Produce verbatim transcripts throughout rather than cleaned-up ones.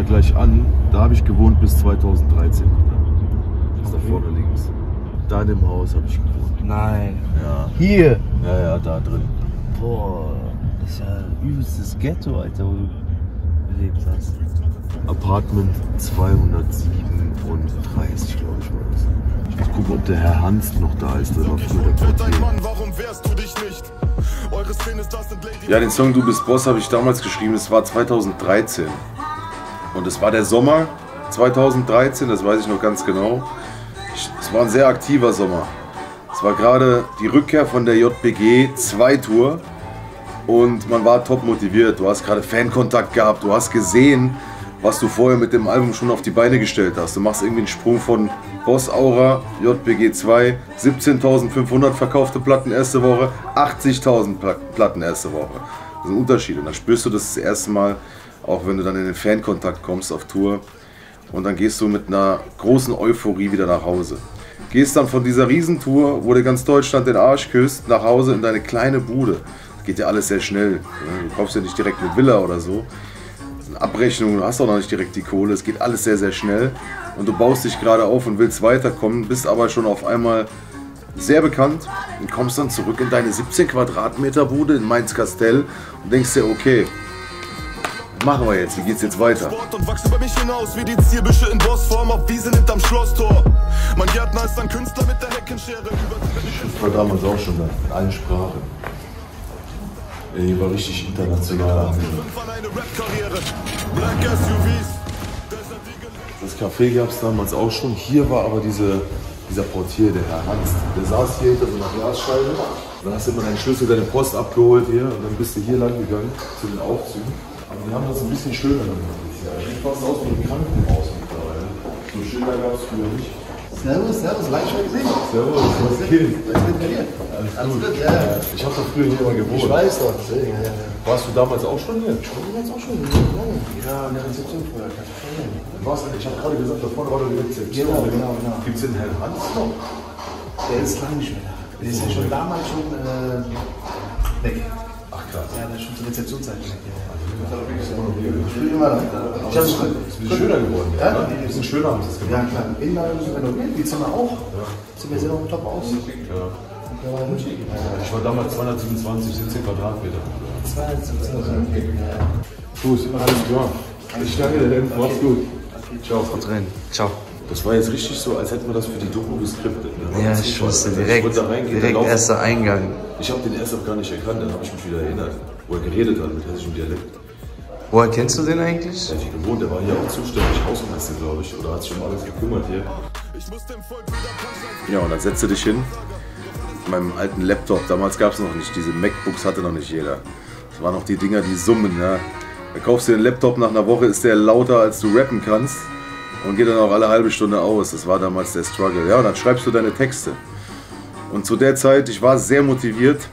da gleich an. Da habe ich gewohnt bis zweitausenddreizehn. Das ist da vorne links. Da in dem Haus habe ich gewohnt. Nein. Ja. Hier? Ja, ja, da drin. Boah, das ist ja ein übelstes Ghetto, Alter, wo du gelebt hast. Apartment zweihundertsiebenunddreißig, glaube ich, war das. Ich muss gucken, ob der Herr Hans noch da ist. Der war früher der Portier. Ja, den Song Du bist Boss habe ich damals geschrieben. Das war zweitausenddreizehn. Und es war der Sommer zweitausenddreizehn, das weiß ich noch ganz genau. Es war ein sehr aktiver Sommer. Es war gerade die Rückkehr von der J B G zwei Tour. Und man war top motiviert. Du hast gerade Fankontakt gehabt. Du hast gesehen, was du vorher mit dem Album schon auf die Beine gestellt hast. Du machst irgendwie einen Sprung von Boss Aura, J B G zwei, siebzehntausendfünfhundert verkaufte Platten erste Woche, achtzigtausend Platten erste Woche. Das sind Unterschiede. Und dann spürst du das, das erste Mal, auch wenn du dann in den Fankontakt kommst auf Tour. Und dann gehst du mit einer großen Euphorie wieder nach Hause. Gehst dann von dieser Riesentour, wo dir ganz Deutschland den Arsch küsst, nach Hause in deine kleine Bude. Das geht ja alles sehr schnell. Du kaufst ja nicht direkt eine Villa oder so. Abrechnung, du hast auch noch nicht direkt die Kohle, es geht alles sehr, sehr schnell und du baust dich gerade auf und willst weiterkommen, bist aber schon auf einmal sehr bekannt und kommst dann zurück in deine siebzehn Quadratmeter Bude in Mainz-Kastell und denkst dir, okay, machen wir jetzt, wie geht's jetzt weiter? Und wachs über mich hinaus wie die Zierbüsche in Bossform auf Wiese hinterm Schlosstor. Mein Gärtner ist ein Künstler mit der Heckenschere. Ich war damals auch schon da, in allen Sprachen. Die war richtig international. Das Café gab es damals auch schon. Hier war aber diese, dieser Portier, der Herr Hans. Der saß hier hinter so einer Glasscheibe. Dann hast du immer deinen Schlüssel, deine Post abgeholt hier und dann bist du hier lang gegangen zu den Aufzügen. Aber wir haben das ein bisschen schöner gemacht. Sieht fast aus wie ein Krankenhaus mittlerweile. So Schilder gab es früher nicht. Servus, servus, lange schon gesehen. Servus, was geht? Was ist mit dir? Alles, Alles gut, ja, ja. Ich habe doch früher hier mal gewohnt. Ich weiß doch, deswegen, ja, ja. Warst du damals auch schon hier? Ich war damals auch schon hier, ja, in der Rezeption früher, kannst du schon sehen. Was? Ich habe gerade gesagt, da vorne war doch die Rezeption. Genau, genau, genau. Gibt es den Herrn Hans noch? Der ist lange nicht mehr da. Der ist ja schon damals schon äh, weg. Ach krass. Ja, der ist schon zur Rezeptionszeit weg. Ja. Ich bin immer da. Ich habe es ein bisschen schöner geworden. Ja, ein bisschen schöner haben sie es gemacht. Ja, klar. Innenlage ist renoviert, die Zimmer auch. Ja. Zimmer sehen auch top aus. Ja. Ich war damals zweihundertsiebenundzwanzig, siebzehn Quadratmeter. zweihundertsiebzehn, ja. Gut, alles klar. Ich danke dir, mach's gut. Ciao. Haut rein. Ciao. Das war jetzt richtig so, als hätten wir das für die Doku geskriptet. Ne? Ja, ich wusste direkt, ich reingehen, direkt erster Eingang. Ich habe den erst auch gar nicht erkannt, dann habe ich mich wieder erinnert, wo er geredet hat mit hessischem Dialekt. Woher kennst du den eigentlich? Der hat hier gewohnt, der war hier auch zuständig, Hausmeister, glaube ich, oder hat sich um alles gekümmert hier. Ja, und dann setzt du dich hin, mit meinem alten Laptop, damals gab es noch nicht, diese MacBooks hatte noch nicht jeder. Das waren noch die Dinger, die summen, ja. Da kaufst du den Laptop, nach einer Woche ist der lauter, als du rappen kannst. Und geht dann auch alle halbe Stunde aus. Das war damals der Struggle. Ja, und dann schreibst du deine Texte. Und zu der Zeit, ich war sehr motiviert,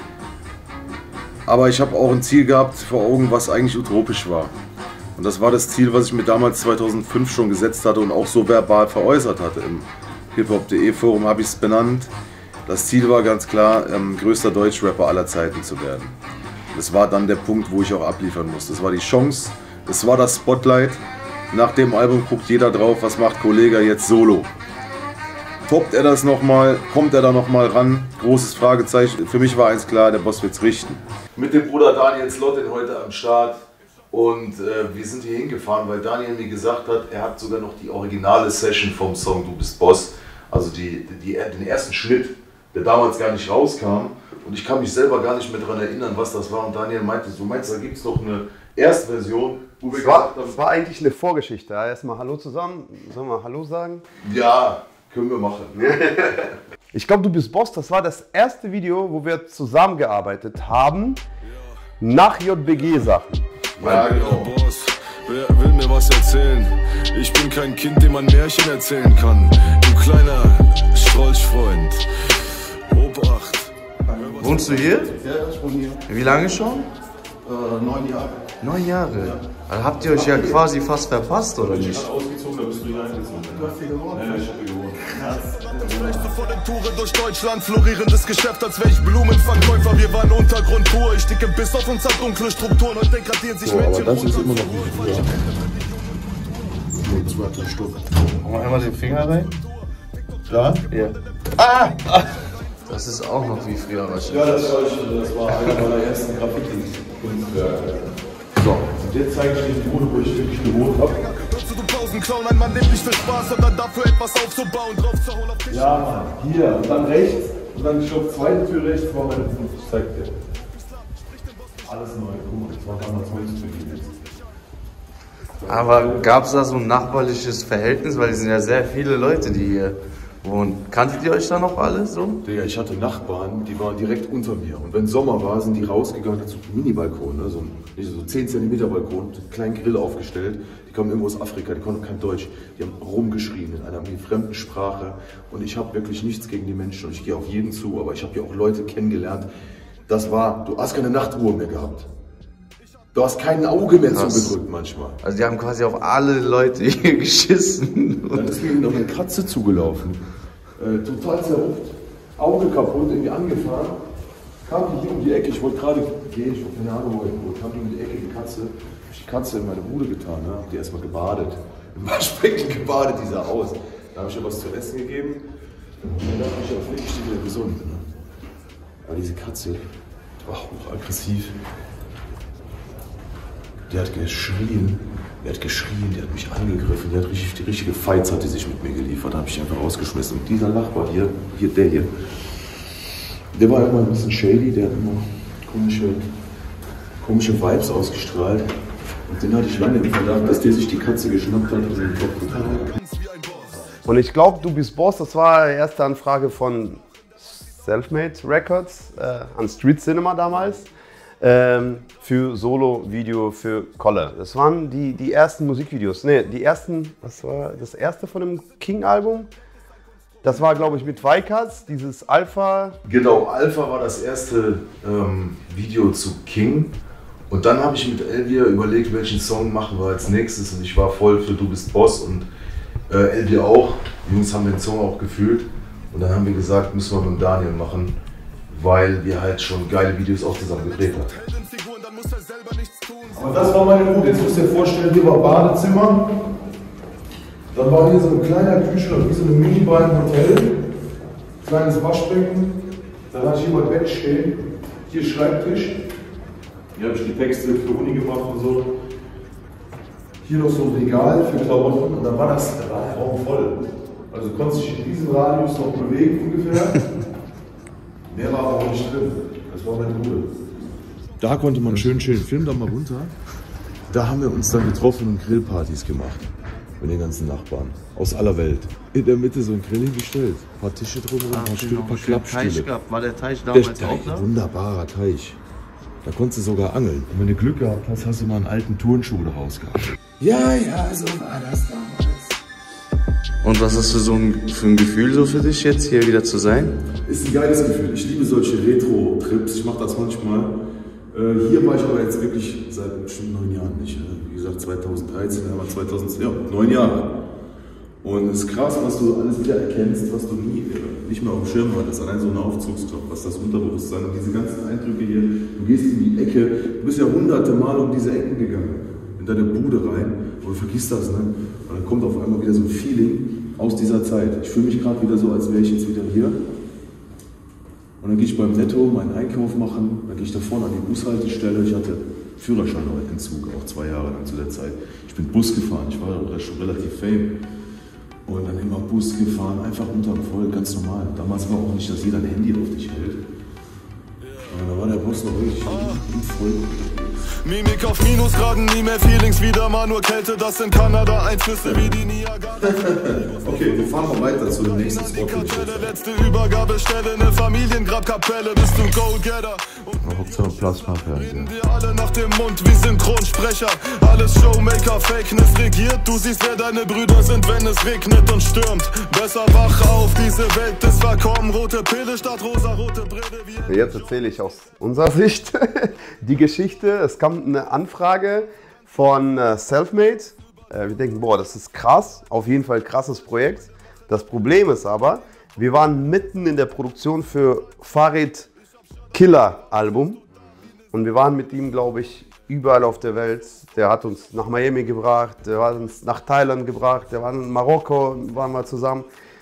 aber ich habe auch ein Ziel gehabt vor Augen, was eigentlich utopisch war. Und das war das Ziel, was ich mir damals zweitausendfünf schon gesetzt hatte und auch so verbal veräußert hatte. Im hiphop punkt de Forum habe ich es benannt. Das Ziel war ganz klar, ähm, größter Deutschrapper aller Zeiten zu werden. Das war dann der Punkt, wo ich auch abliefern musste. Das war die Chance, das war das Spotlight. Nach dem Album guckt jeder drauf, was macht Kollega jetzt solo. Toppt er das nochmal, kommt er da nochmal ran? Großes Fragezeichen. Für mich war eins klar, der Boss wird's richten. Mit dem Bruder Daniel Slottin heute am Start. Und äh, wir sind hier hingefahren, weil Daniel mir gesagt hat, er hat sogar noch die originale Session vom Song Du bist Boss. Also die, die, den ersten Schnitt, der damals gar nicht rauskam. Und ich kann mich selber gar nicht mehr daran erinnern, was das war. Und Daniel meinte, du meinst, da gibt es noch eine Erstversion, wo wir das war, gesagt haben, das war eigentlich eine Vorgeschichte. Erstmal Hallo zusammen. Sollen wir Hallo sagen? Ja, können wir machen. Ich glaube, Du bist Boss, das war das erste Video, wo wir zusammengearbeitet haben, nach J B G-Sachen. Ja, genau. Boss, wer will mir was erzählen? Ich bin kein Kind, dem man Märchen erzählen kann. Du kleiner Strolchfreund. Obacht. Wohnst du hier? Ja, ich wohne hier. Wie lange schon? Äh, neun Jahre. Neun Jahre? Ja. Also habt ihr euch ja quasi fast verpasst, oder nicht? Ich bin ausgezogen, da bist du hier eingezogen. Du hast hier gewohnt? Ja, ich hab hier gewohnt. Vor den Touren durch Deutschland, florierendes Geschäft, als wäre ich Blumenverkäufer. Wir waren Untergrund pur, ich dicke Biss auf uns hat dunkle Strukturen und degradieren sich so, Mädchen. Aber das ist immer noch nicht früher. Nur zwei, drei Stück. Machen wir einmal den Finger rein. Klar? Ja. Ah! Das ist auch noch wie früher wahrscheinlich. Ja, das war, ich, das war einer meiner ersten Graffiti-Kunstwerke. So, und jetzt zeige ich dir die Bude, wo ich wirklich gewohnt habe. Ja, Mann, hier und dann rechts und dann ich glaube zweite Tür rechts war meine Bude. Ich zeig dir. Alles neu, guck mal, das war damals Holztür jetzt. Aber gab es da so ein nachbarliches Verhältnis? Weil es sind ja sehr viele Leute, die hier wohnen. Kanntet ihr euch da noch alle so? Digga, ich hatte Nachbarn, die waren direkt unter mir. Und wenn Sommer war, sind die rausgegangen zu einem Mini-Balkon, ne? So ein so zehn Zentimeter Balkon, so einen kleinen Grill aufgestellt. Die kamen irgendwo aus Afrika, die konnten kein Deutsch. Die haben rumgeschrien in einer fremden Sprache. Und ich habe wirklich nichts gegen die Menschen und ich gehe auf jeden zu. Aber ich habe hier auch Leute kennengelernt. Das war, du hast keine Nachtruhe mehr gehabt. Du hast kein Auge mehr zugedrückt manchmal. Also die haben quasi auf alle Leute hier geschissen. Dann ist mir noch eine Katze zugelaufen. Äh, total zerrupft. Auge kaputt, irgendwie angefahren. Kam die hier um die Ecke, ich wollte gerade gehen, ich habe keine Ahnung, wo ich wollte. Kam die um die Ecke, die Katze. Hab ich die Katze in meine Bude getan, ne? Hab die erstmal gebadet. Im Waschbecken gebadet, die sah aus. Da habe ich ihr was zu essen gegeben. Und dann dachte ich, ja, vielleicht ist die wieder gesund. Ne? Aber diese Katze war auch aggressiv. Die hat geschrien, die hat geschrien, die hat mich angegriffen, die hat richtig, die richtige Fights hat die sich mit mir geliefert, da habe ich die einfach rausgeschmissen. Und dieser Nachbar hier, hier, der hier, der war immer ein bisschen shady, der hat immer komische, komische Vibes ausgestrahlt. Und den hatte ich lange im Verdacht, dass der sich die Katze geschnappt hat und den Kopf getan hat. Und ich glaube, Du bist Boss, das war die erste Anfrage von Selfmade Records äh, an Street Cinema damals. Ähm, für Solo-Video für Kolle. Das waren die, die ersten Musikvideos. Ne, die ersten, was war das erste von dem King-Album? Das war, glaube ich, mit Weikatz, dieses Alpha. Genau, Alpha war das erste ähm, Video zu King. Und dann habe ich mit Elvia überlegt, welchen Song machen wir als nächstes. Und ich war voll für Du bist Boss und äh, Elvia auch. Die Jungs haben den Song auch gefühlt. Und dann haben wir gesagt, müssen wir mit Daniel machen, weil wir halt schon geile Videos auch zusammen gedreht haben. Aber das war meine Bude. Jetzt müsst ihr vorstellen, hier war Badezimmer. Dann war hier so ein kleiner Kühlschrank, wie so eine Minibar im Hotel. Kleines Waschbecken. Dann hatte ich hier mein Bett stehen. Hier Schreibtisch. Hier habe ich die Texte für Uni gemacht und so. Hier noch so ein Regal für Klamotten. Und dann war das, da war der Raum voll. Also du konntest dich in diesem Radius noch bewegen ungefähr. Mehr war aber auch nicht drin. Das war meine Bude. Da konnte man schön chillen. Film da mal runter. Da haben wir uns dann getroffen und Grillpartys gemacht. Mit den ganzen Nachbarn. Aus aller Welt. In der Mitte so ein Grill hingestellt. Ein paar Tische drumherum, ein paar Stühle, ein paar Klappstühle. War der Teich damals der auch da? Wunderbarer Teich. Da konntest du sogar angeln. Und wenn du Glück gehabt hast, hast du mal einen alten Turnschuh daraus gehabt. Ja, ja, so war das damals. Und was hast du so ein, für ein Gefühl so für dich jetzt, hier wieder zu sein? Ist ein geiles Gefühl. Ich liebe solche Retro-Trips. Ich mache das manchmal. Äh, hier war ich aber jetzt wirklich seit bestimmt neun Jahren nicht. Wie gesagt, zweitausenddreizehn, aber zweitausendzehn, ja, neun Jahre. Und es ist krass, was du alles wieder erkennst, was du nie, nicht mehr auf dem Schirm hattest. Allein so ein Aufzugskraft, was das Unterbewusstsein und diese ganzen Eindrücke hier. Du gehst in die Ecke, du bist ja hunderte Mal um diese Ecken gegangen. In deine Bude rein. Und du vergisst das, ne? Und dann kommt auf einmal wieder so ein Feeling aus dieser Zeit. Ich fühle mich gerade wieder so, als wäre ich jetzt wieder hier. Und dann gehe ich beim Netto meinen Einkauf machen, dann gehe ich da vorne an die Bushaltestelle. Ich hatte Führerscheinentzug, auch zwei Jahre lang zu der Zeit. Ich bin Bus gefahren, ich war schon relativ fame. Und dann immer Bus gefahren, einfach unterm Volk, ganz normal. Damals war auch nicht, dass jeder ein Handy auf dich hält. Und da war der Bus noch wirklich im Volk unterwegs. Mimik auf Minusgraden, nie mehr Feelings, wieder mal nur Kälte, das in Kanada, Einflüsse wie die Niagara. Okay, wir fahren mal weiter zu dem nächsten Spot. Letzte Übergabestelle, eine Familiengrabkapelle, bist du Go-Getter. Hauptsache Plasma-Fernseher. Wir alle nach dem Mund wie Synchronsprecher, alles Showmaker, Fakeness regiert, du siehst, wer deine Brüder sind, wenn es regnet und stürmt. Besser wach auf, diese Welt ist verkommen, rote Pille statt rosa-rote Brille. Jetzt erzähle ich aus unserer Sicht die Geschichte. Es kam eine Anfrage von äh, Selfmade. Äh, wir denken, boah, das ist krass, auf jeden Fall ein krasses Projekt. Das Problem ist aber, wir waren mitten in der Produktion für Farid Killer Album und wir waren mit ihm, glaube ich, überall auf der Welt. Der hat uns nach Miami gebracht, der hat uns nach Thailand gebracht, der war in Marokko, waren wir zusammen.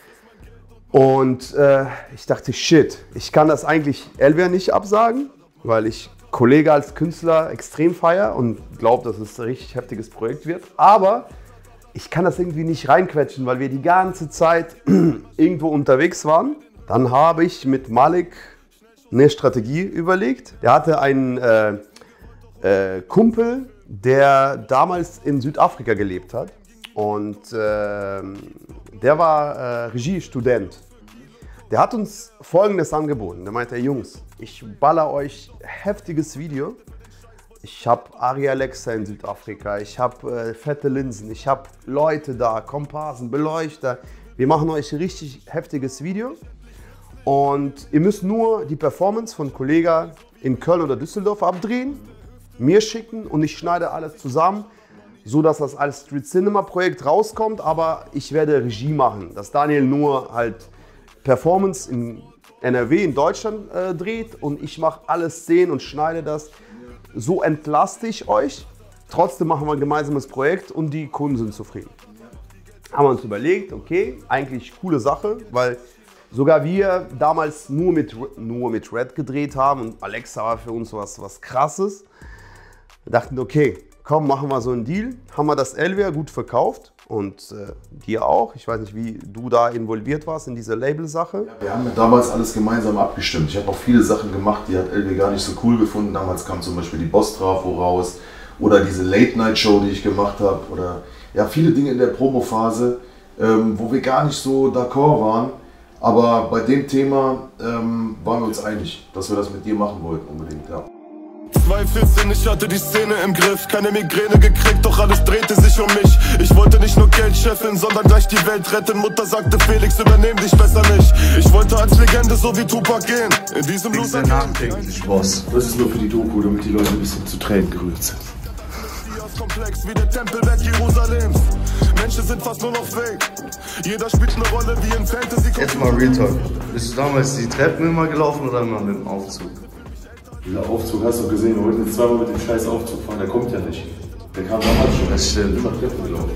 Und äh, ich dachte, shit, ich kann das eigentlich Elver nicht absagen, weil ich Kollege als Künstler extrem feiere und glaube, dass es ein richtig heftiges Projekt wird. Aber ich kann das irgendwie nicht reinquetschen, weil wir die ganze Zeit irgendwo unterwegs waren. Dann habe ich mit Malik eine Strategie überlegt. Der hatte einen äh, äh, Kumpel, der damals in Südafrika gelebt hat. Und äh, der war äh, Regiestudent. Der hat uns Folgendes angeboten. Der meinte, Jungs, ich baller euch heftiges Video. Ich habe Ari Alexa in Südafrika, ich habe äh, fette Linsen, ich habe Leute da, Komparsen, Beleuchter. Wir machen euch ein richtig heftiges Video. Und ihr müsst nur die Performance von Kollega in Köln oder Düsseldorf abdrehen, mir schicken und ich schneide alles zusammen, so dass das als Street Cinema Projekt rauskommt, aber ich werde Regie machen, dass Daniel nur halt Performance in N R W in Deutschland äh, dreht und ich mache alle Szenen und schneide das. So entlaste ich euch, trotzdem machen wir ein gemeinsames Projekt und die Kunden sind zufrieden. Haben wir uns überlegt, okay, eigentlich coole Sache, weil sogar wir damals nur mit, nur mit Red gedreht haben und Alexa war für uns was, was Krasses. Wir dachten, okay, komm, machen wir so einen Deal. Haben wir das Elver gut verkauft und äh, dir auch. Ich weiß nicht, wie du da involviert warst in diese Label-Sache. Ja, wir haben damals alles gemeinsam abgestimmt. Ich habe auch viele Sachen gemacht, die hat Elver gar nicht so cool gefunden. Damals kam zum Beispiel die Boss-Trafo raus oder diese Late-Night-Show, die ich gemacht habe. Oder ja, viele Dinge in der Promo-Phase, ähm, wo wir gar nicht so d'accord waren. Aber bei dem Thema ähm, waren wir uns einig, dass wir das mit dir machen wollten unbedingt. Ja. zwei vierzehn, ich hatte die Szene im Griff, keine Migräne gekriegt, doch alles drehte sich um mich. Ich wollte nicht nur Geld scheffeln, sondern gleich die Welt retten. Mutter sagte, Felix, übernehm dich besser nicht. Ich wollte als Legende so wie Tupac gehen. In diesem Loser nachträglich, Boss. Das ist nur für die Doku, damit die Leute ein bisschen zu Tränen gerührt sind. Komplex wie der Tempelberg Jerusalems. Menschen sind fast nur noch fake. Jeder spielt eine Rolle wie in Fantasy. Jetzt mal Real Talk. Bist du damals die Treppen immer gelaufen oder immer mit dem Aufzug? Der Aufzug hast du gesehen, wir wollten jetzt zweimal mit dem scheiß Aufzug fahren, der kommt ja nicht. Der kam damals schon. Das stimmt. Immer Treppen gelaufen.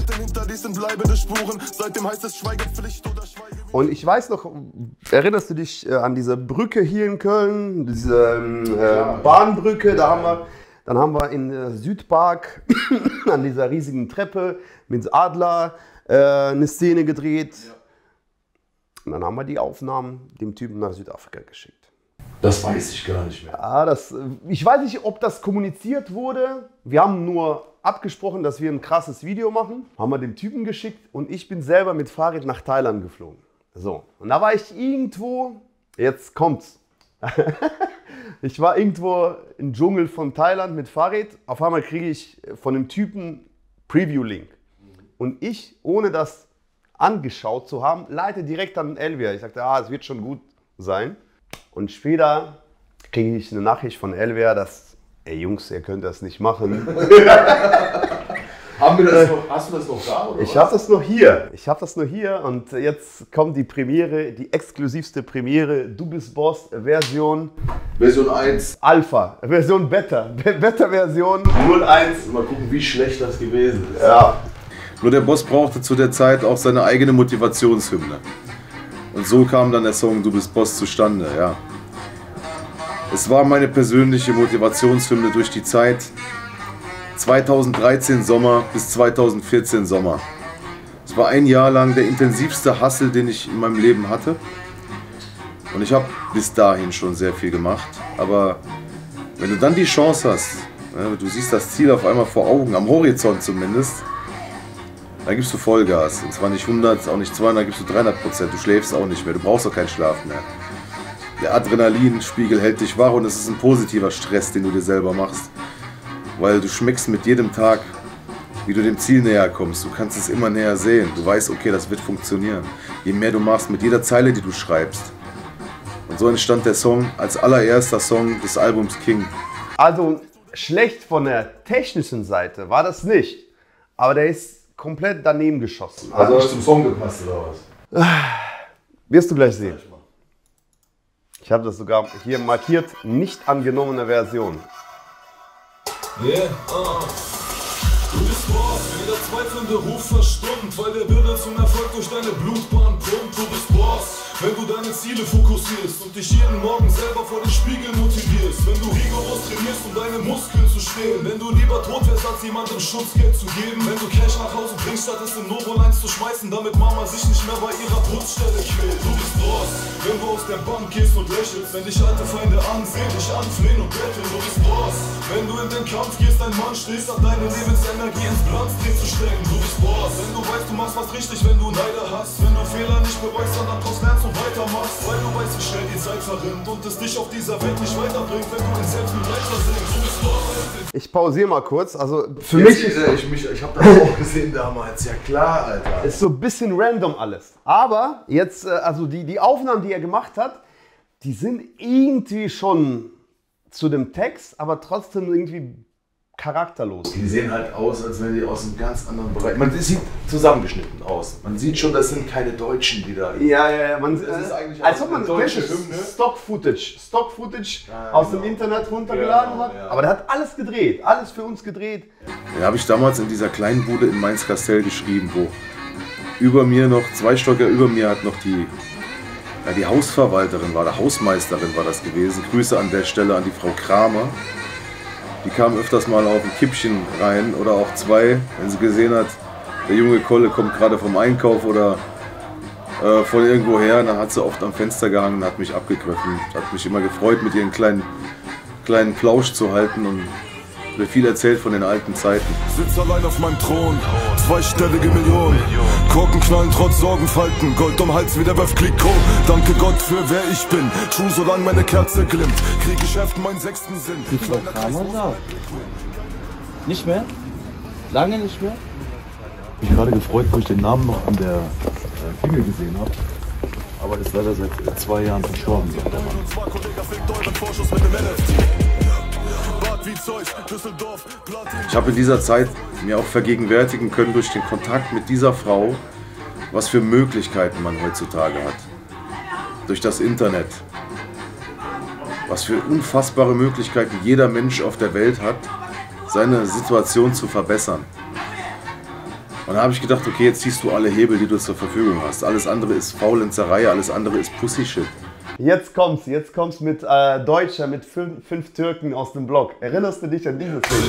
Und ich weiß noch, erinnerst du dich äh, an diese Brücke hier in Köln, diese äh, Bahnbrücke, da haben wir, dann haben wir in äh, Südpark an dieser riesigen Treppe mit Adler äh, eine Szene gedreht. Ja. Und dann haben wir die Aufnahmen dem Typen nach Südafrika geschickt. Das weiß ich gar nicht mehr. Ja, das, ich weiß nicht, ob das kommuniziert wurde. Wir haben nur abgesprochen, dass wir ein krasses Video machen. Haben wir dem Typen geschickt und ich bin selber mit Fahrrad nach Thailand geflogen. So, und da war ich irgendwo, jetzt kommt's. Ich war irgendwo im Dschungel von Thailand mit Fahrrad. Auf einmal kriege ich von dem Typen Preview-Link. Und ich, ohne das angeschaut zu haben, leite direkt an Elver. Ich sagte, ah, es wird schon gut sein. Und später kriege ich eine Nachricht von Elver, dass, ey Jungs, ihr könnt das nicht machen. Haben wir das noch, hast du das noch da, oder? Ich habe das noch hier. Ich habe das nur hier und jetzt kommt die Premiere, die exklusivste Premiere, Du bist Boss, Version Version eins. Alpha, Version Beta, Beta-Version null eins. Mal gucken, wie schlecht das gewesen ist. Ja. Nur der Boss brauchte zu der Zeit auch seine eigene Motivationshymne. Und so kam dann der Song Du bist Boss zustande, ja. Es war meine persönliche Motivationshymne durch die Zeit. zweitausenddreizehn Sommer bis zweitausendvierzehn Sommer. Es war ein Jahr lang der intensivste Hustle, den ich in meinem Leben hatte. Und ich habe bis dahin schon sehr viel gemacht. Aber wenn du dann die Chance hast, du siehst das Ziel auf einmal vor Augen, am Horizont zumindest, dann gibst du Vollgas. Und zwar nicht hundert, auch nicht zweihundert, gibst du dreihundert Prozent. Du schläfst auch nicht mehr, du brauchst auch keinen Schlaf mehr. Der Adrenalinspiegel hält dich wach und es ist ein positiver Stress, den du dir selber machst. Weil du schmeckst mit jedem Tag, wie du dem Ziel näher kommst. Du kannst es immer näher sehen. Du weißt, okay, das wird funktionieren. Je mehr du machst mit jeder Zeile, die du schreibst. Und so entstand der Song als allererster Song des Albums King. Also schlecht von der technischen Seite war das nicht. Aber der ist komplett daneben geschossen. Also nicht zum Song gepasst oder was? Wirst du gleich sehen. Ich habe das sogar hier markiert, nicht angenommene Version. Yeah, uh. Du bist Boss, jeder zweifelnde Ruf verstummt, weil der Wille zum Erfolg durch deine Blutbahn pumpt. Du bist Boss, wenn du deine Ziele fokussierst und dich jeden Morgen selber vor den Spiegel motivierst. Wenn du rigoros trainierst, um deine Muskeln zu stehlen. Wenn du lieber tot wärst, als jemandem Schutzgeld zu geben. Wenn du Cash nach Hause bringst, statt es in Novo eins zu schmeißen, damit Mama sich nicht mehr bei ihrer Bruststelle quält. Du bist Boss, wenn du aus der Bank gehst und lächelst. Wenn dich alte Feinde ansehen, dich anflehen und betteln. Du bist Boss, wenn du in den Kampf gehst, ein Mann stehst, hat deine Lebensenergie ins Glanzdreh zu stecken. Du bist Boss, wenn du weißt, du machst was richtig, wenn du Neider hast. Wenn du Fehler nicht bereust, sondern daraus lernst und weitermachst. Weil du weißt, wie schnell die Zeit verrinnt und es dich auf dieser Welt nicht weiterbringt, wenn du in Selbstmord weiter singst. Du bist Boss. Ich pausiere mal kurz. Also für Jetzt mich ist ich, mich, ich habe das auch gesehen damals. Ja klar, Alter. ist so ein bisschen random alles. Aber jetzt, äh, also die, die Aufnahmen, die er gemacht hat, die sind irgendwie schon zu dem Text, aber trotzdem irgendwie charakterlos. Die sehen halt aus, als wenn die aus einem ganz anderen Bereich. Man sieht zusammengeschnitten aus. Man sieht schon, das sind keine Deutschen, die da. Ja, ja, ja. Man, Das ist eigentlich als auch ob man eine deutsche deutsche Hymne. Stock-Footage Stock-Footage Ja, aus genau. dem Internet runtergeladen Genau, hat. ja. Aber der hat alles gedreht, alles für uns gedreht. Ja, habe ich damals in dieser kleinen Bude in Mainz-Kastell geschrieben, wo über mir noch, zwei Stocker über mir hat noch die, ja, die Hausverwalterin war, der Hausmeisterin war das gewesen. Grüße an der Stelle an die Frau Kramer. Die kam öfters mal auf ein Kippchen rein oder auch zwei, wenn sie gesehen hat, der junge Kolle kommt gerade vom Einkauf oder äh, von irgendwo her. Dann hat sie oft am Fenster gehangen und hat mich abgegriffen. Hat mich immer gefreut, mit ihren kleinen, kleinen Plausch zu halten und mir viel erzählt von den alten Zeiten. Sitz allein auf meinem Thron, zweistellige Millionen. Korken knallen trotz Sorgenfalten, Gold um Hals wie der Wölf Kliko. Danke Gott für wer ich bin, true solange meine Kerze glimmt. Krieg Geschäft meinen sechsten Sinn. Die Frau Kramer da? Nicht mehr? Lange nicht mehr? Ich mich gerade gefreut, wo ich den Namen noch an der äh, Klingel gesehen habe. Aber ist leider seit zwei Jahren verstorben, sagt der Mann. Ich habe in dieser Zeit mir auch vergegenwärtigen können durch den Kontakt mit dieser Frau, was für Möglichkeiten man heutzutage hat. Durch das Internet. Was für unfassbare Möglichkeiten jeder Mensch auf der Welt hat, seine Situation zu verbessern. Und da habe ich gedacht, okay, jetzt ziehst du alle Hebel, die du zur Verfügung hast. Alles andere ist Faulenzerei, alles andere ist Pussy-Shit. Jetzt kommt's, jetzt kommt's mit äh, Deutscher, mit fünf, fünf Türken aus dem Block. Erinnerst du dich an diese Szene?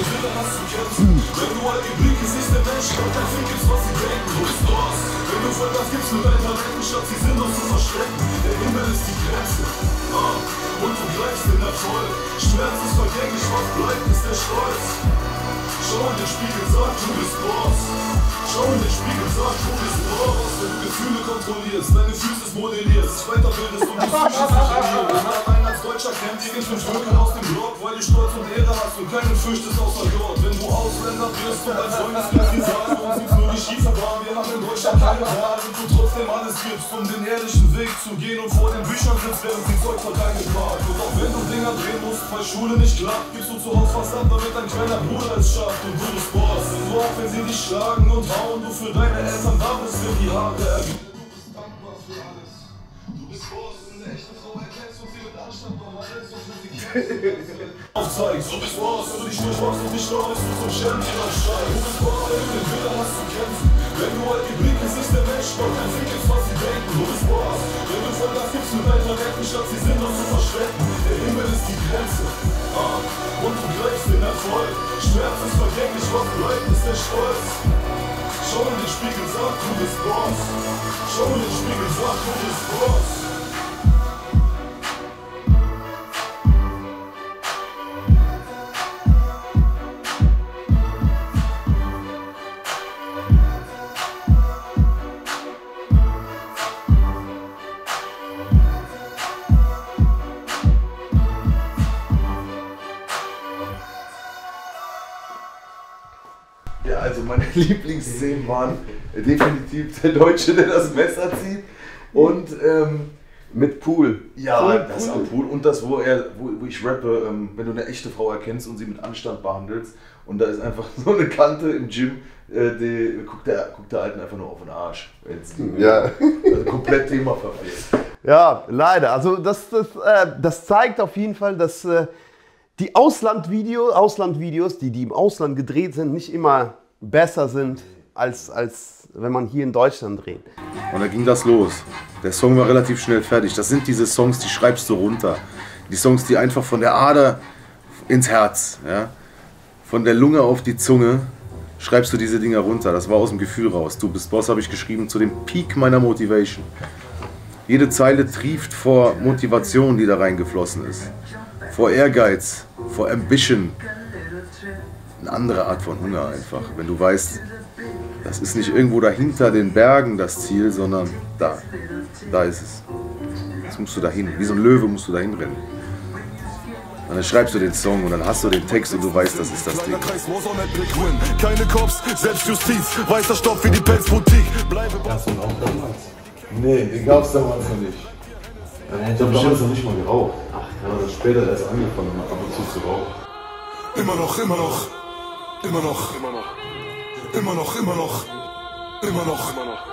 Schau in den Spiegel, sag, du bist Boss. Schau in den Spiegel, sag, du bist Boss. Wenn du Gefühle kontrollierst, deine Füße modellierst, weiterbildest und die Psyche trainierst. Wenn allein als Deutscher kämpft gegen fünf Türken aus dem Block, weil du Stolz und Ehre hast und keinen fürchtest außer Gott. Wenn du Ausländer wirst und als Freundesglück die sagen, uns gibt's nur die schiefe Bahn. Wir haben in Deutschland keine Wahl und du trotzdem alles gibst, um den ehrlichen Weg zu gehen und vor den Büchern sitzt, während sie Zeug verteidigt mag. Und auch wenn du Dinger drehen musst, weil Schule nicht klappt, gibst du zu Hause was ab, damit dein kleiner Bruder es schafft. Und du bist Boss, und du auch wenn sie dich schlagen und hauen, du für deine Eltern da bist, wenn die Haare ergeben. Du bist dankbar für alles. Du bist Boss, eine echte Frau erkennst und sie mit Anstand noch alles, so für sie aufzeigst. Du bist Boss, wenn du dich durchmachst und nicht läufst, du zum Champion aufsteigst. Du bist Boss, wenn du den Wille hast zu kämpfen. Wenn du halt die Blicke siehst, der Mensch kommt, dann siehst was sie denken. Du bist Boss, wenn du Vollgas gibst mit deinen Talenten, statt sie sind noch zu verstecken. Der Himmel ist die Grenze. Ah, und du greifst den Erfolg. Schmerz ist vergänglich, was bleibt, ist der Stolz. Schau in den Spiegel, sag, du bist Boss. Schau in den Spiegel, sag, du bist Boss. Ja, also meine Lieblingsszenen waren definitiv der Deutsche, der das Messer zieht und ähm, Mit Pool. ja, Pool, das Pool. am Pool und das, wo er, wo, wo ich rappe, ähm, wenn du eine echte Frau erkennst und sie mit Anstand behandelst und da ist einfach so eine Kante im Gym, äh, die guckt der, guckt der Alten einfach nur auf den Arsch. Jetzt, Ja. Also komplett Thema verfehlt. Ja, leider. Also das, das, äh, das zeigt auf jeden Fall, dass äh, die Auslandvideo, Auslandvideos, die, die im Ausland gedreht sind, nicht immer besser sind, als, als wenn man hier in Deutschland dreht. Und da ging das los. Der Song war relativ schnell fertig. Das sind diese Songs, die schreibst du runter. Die Songs, die einfach von der Ader ins Herz, ja? Von der Lunge auf die Zunge, schreibst du diese Dinger runter. Das war aus dem Gefühl raus. Du bist Boss habe ich geschrieben zu dem Peak meiner Motivation. Jede Zeile trieft vor Motivation, die da reingeflossen ist. Vor Ehrgeiz, vor Ambition. Eine andere Art von Hunger einfach. Wenn du weißt, das ist nicht irgendwo dahinter den Bergen das Ziel, sondern da. Da ist es. Jetzt musst du dahin. Wie so ein Löwe musst du dahin rennen. Und dann schreibst du den Song und dann hast du den Text und du weißt, das ist das Ding. Keine Cops, Selbstjustiz, weißer Stoff wie die Pelzboutique. Hast du ihn auch damals? Nee, den gab's damals noch nicht. Ich hab damals noch nicht mal geraucht. Ach, ja, das später erst angefangen, ab und zu zu rauchen. Immer noch, immer noch, immer noch, immer noch, immer noch, immer noch, immer noch,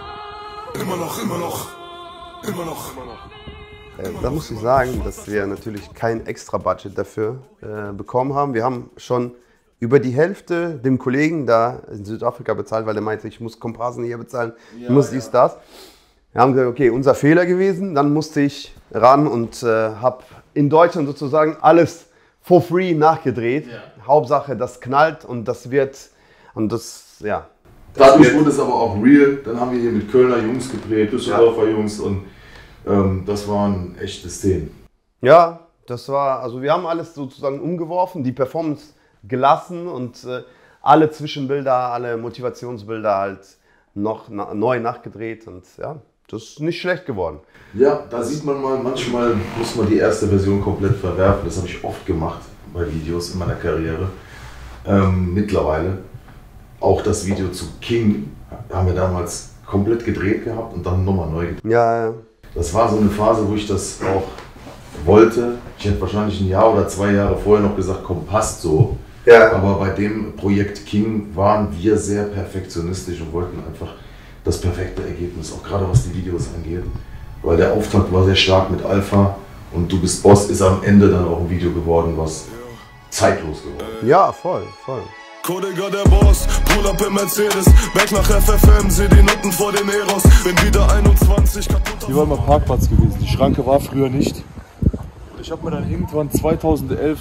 immer noch, immer noch, immer noch, immer noch. Da muss ich sagen, dass wir natürlich kein extra Budget dafür äh, bekommen haben. Wir haben schon über die Hälfte dem Kollegen da in Südafrika bezahlt, weil er meinte, ich muss Komparsen hier bezahlen, ich muss dies, das. Wir haben gesagt, okay, unser Fehler gewesen. Dann musste ich ran und äh, habe in Deutschland sozusagen alles for free nachgedreht. Ja. Hauptsache, das knallt und das wird, und das, ja. Dadurch wurde es aber auch real. Dann haben wir hier mit Kölner Jungs gedreht, Düsseldorfer ja. Jungs und ähm, das waren echte Szenen. Ja, das war, also wir haben alles sozusagen umgeworfen, die Performance gelassen und äh, alle Zwischenbilder, alle Motivationsbilder halt noch na, neu nachgedreht und ja, das ist nicht schlecht geworden. Ja, da sieht man mal, manchmal muss man die erste Version komplett verwerfen. Das habe ich oft gemacht bei Videos in meiner Karriere. Ähm, mittlerweile auch das Video zu King haben wir damals komplett gedreht gehabt und dann nochmal neu gedreht. Ja, ja. Das war so eine Phase, wo ich das auch wollte. Ich hätte wahrscheinlich ein Jahr oder zwei Jahre vorher noch gesagt, komm, passt so. Ja. Aber bei dem Projekt King waren wir sehr perfektionistisch und wollten einfach das perfekte Ergebnis, auch gerade was die Videos angeht. Weil der Auftakt war sehr stark mit Alpha und Du bist Boss ist am Ende dann auch ein Video geworden, was zeitlos geworden ist. Ja, voll, voll. Kollege der Boss, pull up im Mercedes, back nach F F M, seh die Nutten vor den Eros, bin wieder einundzwanzig, kaputt. Hier war mal Parkplatz gewesen, die Schranke war früher nicht. Ich habe mir dann irgendwann zweitausendelf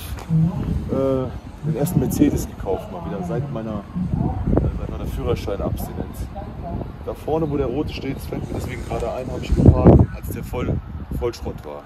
äh, den ersten Mercedes gekauft, mal wieder, seit meiner, äh, seit meiner Führerscheinabstinenz. Da vorne, wo der rote steht, das fällt mir deswegen gerade ein, habe ich geparkt, als der voll, Vollschrott war.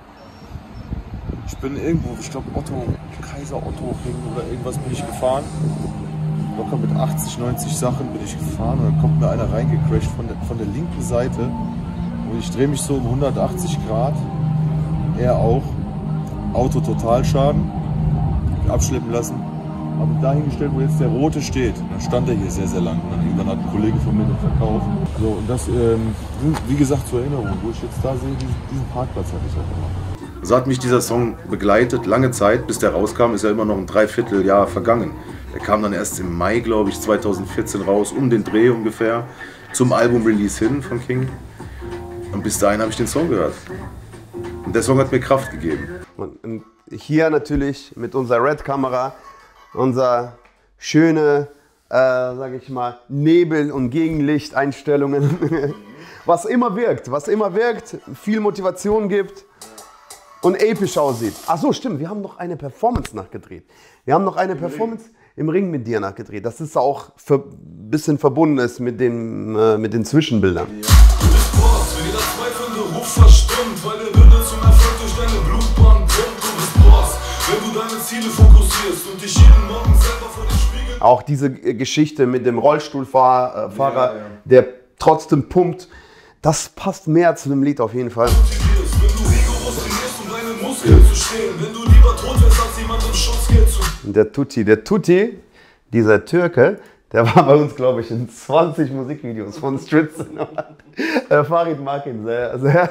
Ich bin irgendwo, ich glaube Otto, Kaiser Otto Ring oder irgendwas bin ich gefahren. Locker mit achtzig, neunzig Sachen bin ich gefahren und dann kommt mir einer reingecrasht von der, von der linken Seite. Und ich drehe mich so um hundertachtzig Grad, er auch. Auto Totalschaden, abschleppen lassen. Habe ihn dahingestellt, wo jetzt der rote steht. Dann stand er hier sehr, sehr lang. Und dann irgendwann hat ein Kollege von mir den verkauft. So, und das, ähm, wie gesagt, zur Erinnerung, wo ich jetzt da sehe, diesen, diesen Parkplatz hatte ich auch gemacht. So hat mich dieser Song begleitet, lange Zeit, bis der rauskam, ist ja immer noch ein Dreivierteljahr vergangen. Der kam dann erst im Mai, glaube ich, zweitausendvierzehn raus, um den Dreh ungefähr, zum Album-Release hin von King. Und bis dahin habe ich den Song gehört. Und der Song hat mir Kraft gegeben. Und hier natürlich mit unserer Red-Kamera, unser schöne, äh, sage ich mal, Nebel- und Gegenlichteinstellungen, was immer wirkt, was immer wirkt, viel Motivation gibt und episch aussieht. Ach so, stimmt, wir haben noch eine Performance nachgedreht. Wir haben noch eine Performance im Ring mit dir nachgedreht. Das ist auch ein bisschen verbunden ist mit den, äh, mit den Zwischenbildern. Du bist Boss, wenn jeder zweifelnde Ruf verstummt, weil der Wille zum Erfolg durch deine Blutbahn kommt. Du bist Boss, wenn du deine Ziele fokussierst und dich jeden Morgen selber vor den Spiegel... Auch diese Geschichte mit dem Rollstuhlfahrer, äh, Fahrer, ja, ja. der trotzdem pumpt, das passt mehr zu dem Lied auf jeden Fall. Wenn du rigoros trainierst, um deine Muskeln zu stehen, wenn du lieber tot wärst, als jemandem Schutzgeld zu... Der Tutti, der Tutti, dieser Türke, der war bei uns, glaube ich, in zwanzig Musikvideos von Street Cinema. äh, Farid mag ihn sehr, sehr.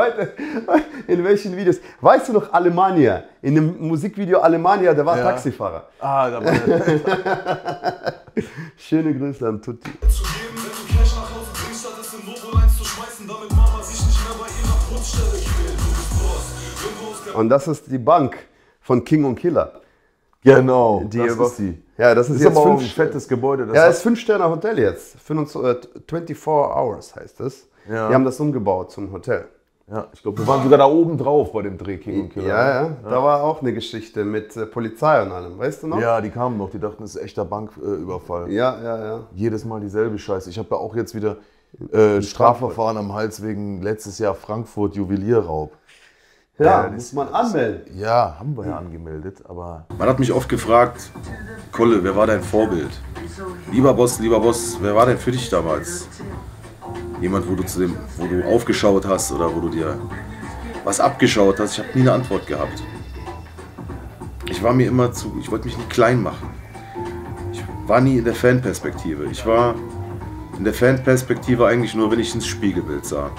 In welchen Videos? Weißt du noch Alemania? In dem Musikvideo Alemania, der war Ja. Taxifahrer. Ah, da war der. Schöne Grüße an Tutti. Zu geben, wenn du Cash nach Hause bringst, statt es in Novo eins zu schmeißen, damit Mama sich nicht mehr bei ihrer Brotstelle quält. Du bist Boss, wenn du aus Und das ist die Bank von King und Killer. Genau, Die das über- ist die. Ja, das ist, Ist jetzt aber auch ein fünf, fettes Gebäude. Das ja, hat- ist fünf Sterne Hotel jetzt. fünfundzwanzig, äh, vierundzwanzig Hours heißt es. Ja. Die haben das umgebaut zum Hotel. Ja, ich glaube, wir waren sogar da oben drauf bei dem Dreh King und Killer. Ja, ja, da war auch eine Geschichte mit äh, Polizei und allem, weißt du noch? Ja, die kamen noch, die dachten, das ist echter Banküberfall. Ja, ja, ja. Jedes Mal dieselbe Scheiße. Ich habe ja auch jetzt wieder äh, Strafverfahren am Hals wegen letztes Jahr Frankfurt Juwelierraub. Ja, Ja, muss man anmelden. Ja, haben wir ja angemeldet, aber Man hat mich oft gefragt, Kolle, wer war dein Vorbild? Lieber Boss, lieber Boss, wer war denn für dich damals? Jemand, wo du, zu dem, wo du aufgeschaut hast oder wo du dir was abgeschaut hast? Ich habe nie eine Antwort gehabt. Ich war mir immer zu, ich wollte mich nicht klein machen. Ich war nie in der Fanperspektive. Ich war in der Fanperspektive eigentlich nur, wenn ich ins Spiegelbild sah.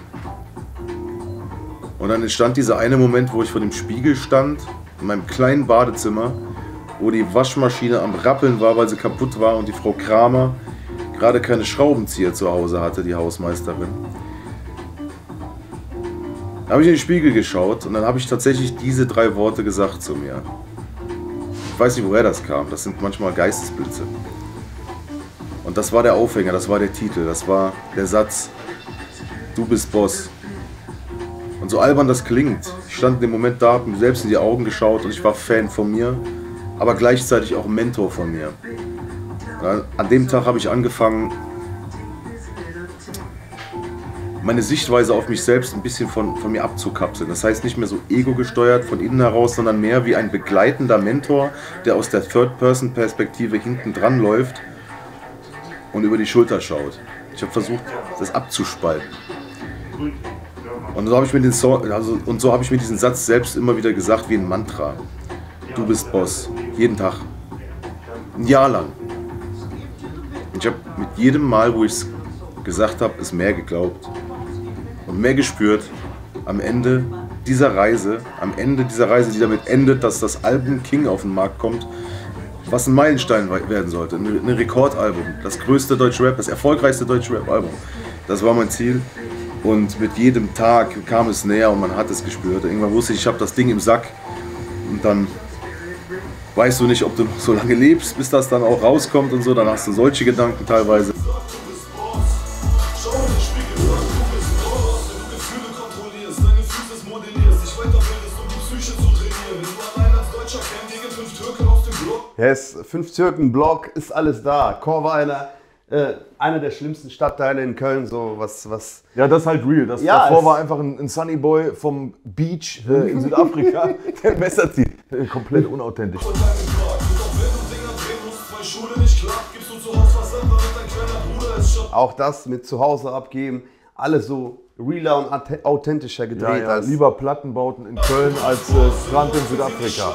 Und dann entstand dieser eine Moment, wo ich vor dem Spiegel stand, in meinem kleinen Badezimmer, wo die Waschmaschine am Rappeln war, weil sie kaputt war und die Frau Kramer gerade keine Schraubenzieher zu Hause hatte, die Hausmeisterin. Da habe ich in den Spiegel geschaut und dann habe ich tatsächlich diese drei Worte gesagt zu mir. Ich weiß nicht, woher das kam, das sind manchmal Geistesblitze. Und das war der Aufhänger, das war der Titel, das war der Satz, du bist Boss. Und so albern das klingt, ich stand in dem Moment da, habe mir selbst in die Augen geschaut und ich war Fan von mir, aber gleichzeitig auch Mentor von mir. Und an dem Tag habe ich angefangen, meine Sichtweise auf mich selbst ein bisschen von, von mir abzukapseln. Das heißt nicht mehr so ego-gesteuert von innen heraus, sondern mehr wie ein begleitender Mentor, der aus der Third-Person-Perspektive hinten dran läuft und über die Schulter schaut. Ich habe versucht, das abzuspalten. Und so habe ich mir den Song, also, und so habe ich mir diesen Satz selbst immer wieder gesagt wie ein Mantra. Du bist Boss. Jeden Tag. Ein Jahr lang. Und ich habe mit jedem Mal, wo ich es gesagt habe, es mehr geglaubt und mehr gespürt. Am Ende dieser Reise, am Ende dieser Reise, die damit endet, dass das Album King auf den Markt kommt, was ein Meilenstein werden sollte, ein Rekordalbum, das größte deutsche Rap, das erfolgreichste deutsche Rap-Album. Das war mein Ziel. Und mit jedem Tag kam es näher und man hat es gespürt. Irgendwann wusste ich, ich habe das Ding im Sack. Und dann weißt du nicht, ob du noch so lange lebst, bis das dann auch rauskommt und so. Dann hast du solche Gedanken teilweise. Yes, fünf Türken, Block, ist alles da. Chor war einer, äh, einer der schlimmsten Stadtteile in Köln, so was, was. ja, das ist halt real. Das Ja, davor es- war einfach ein, ein Sunny Boy vom Beach äh, in Südafrika, der Messer zieht. Äh, komplett unauthentisch. Auch das mit zu Hause abgeben, alles so realer und auth- authentischer Ja, gedreht ja, als. lieber Plattenbauten in Köln als äh, Strand in Südafrika.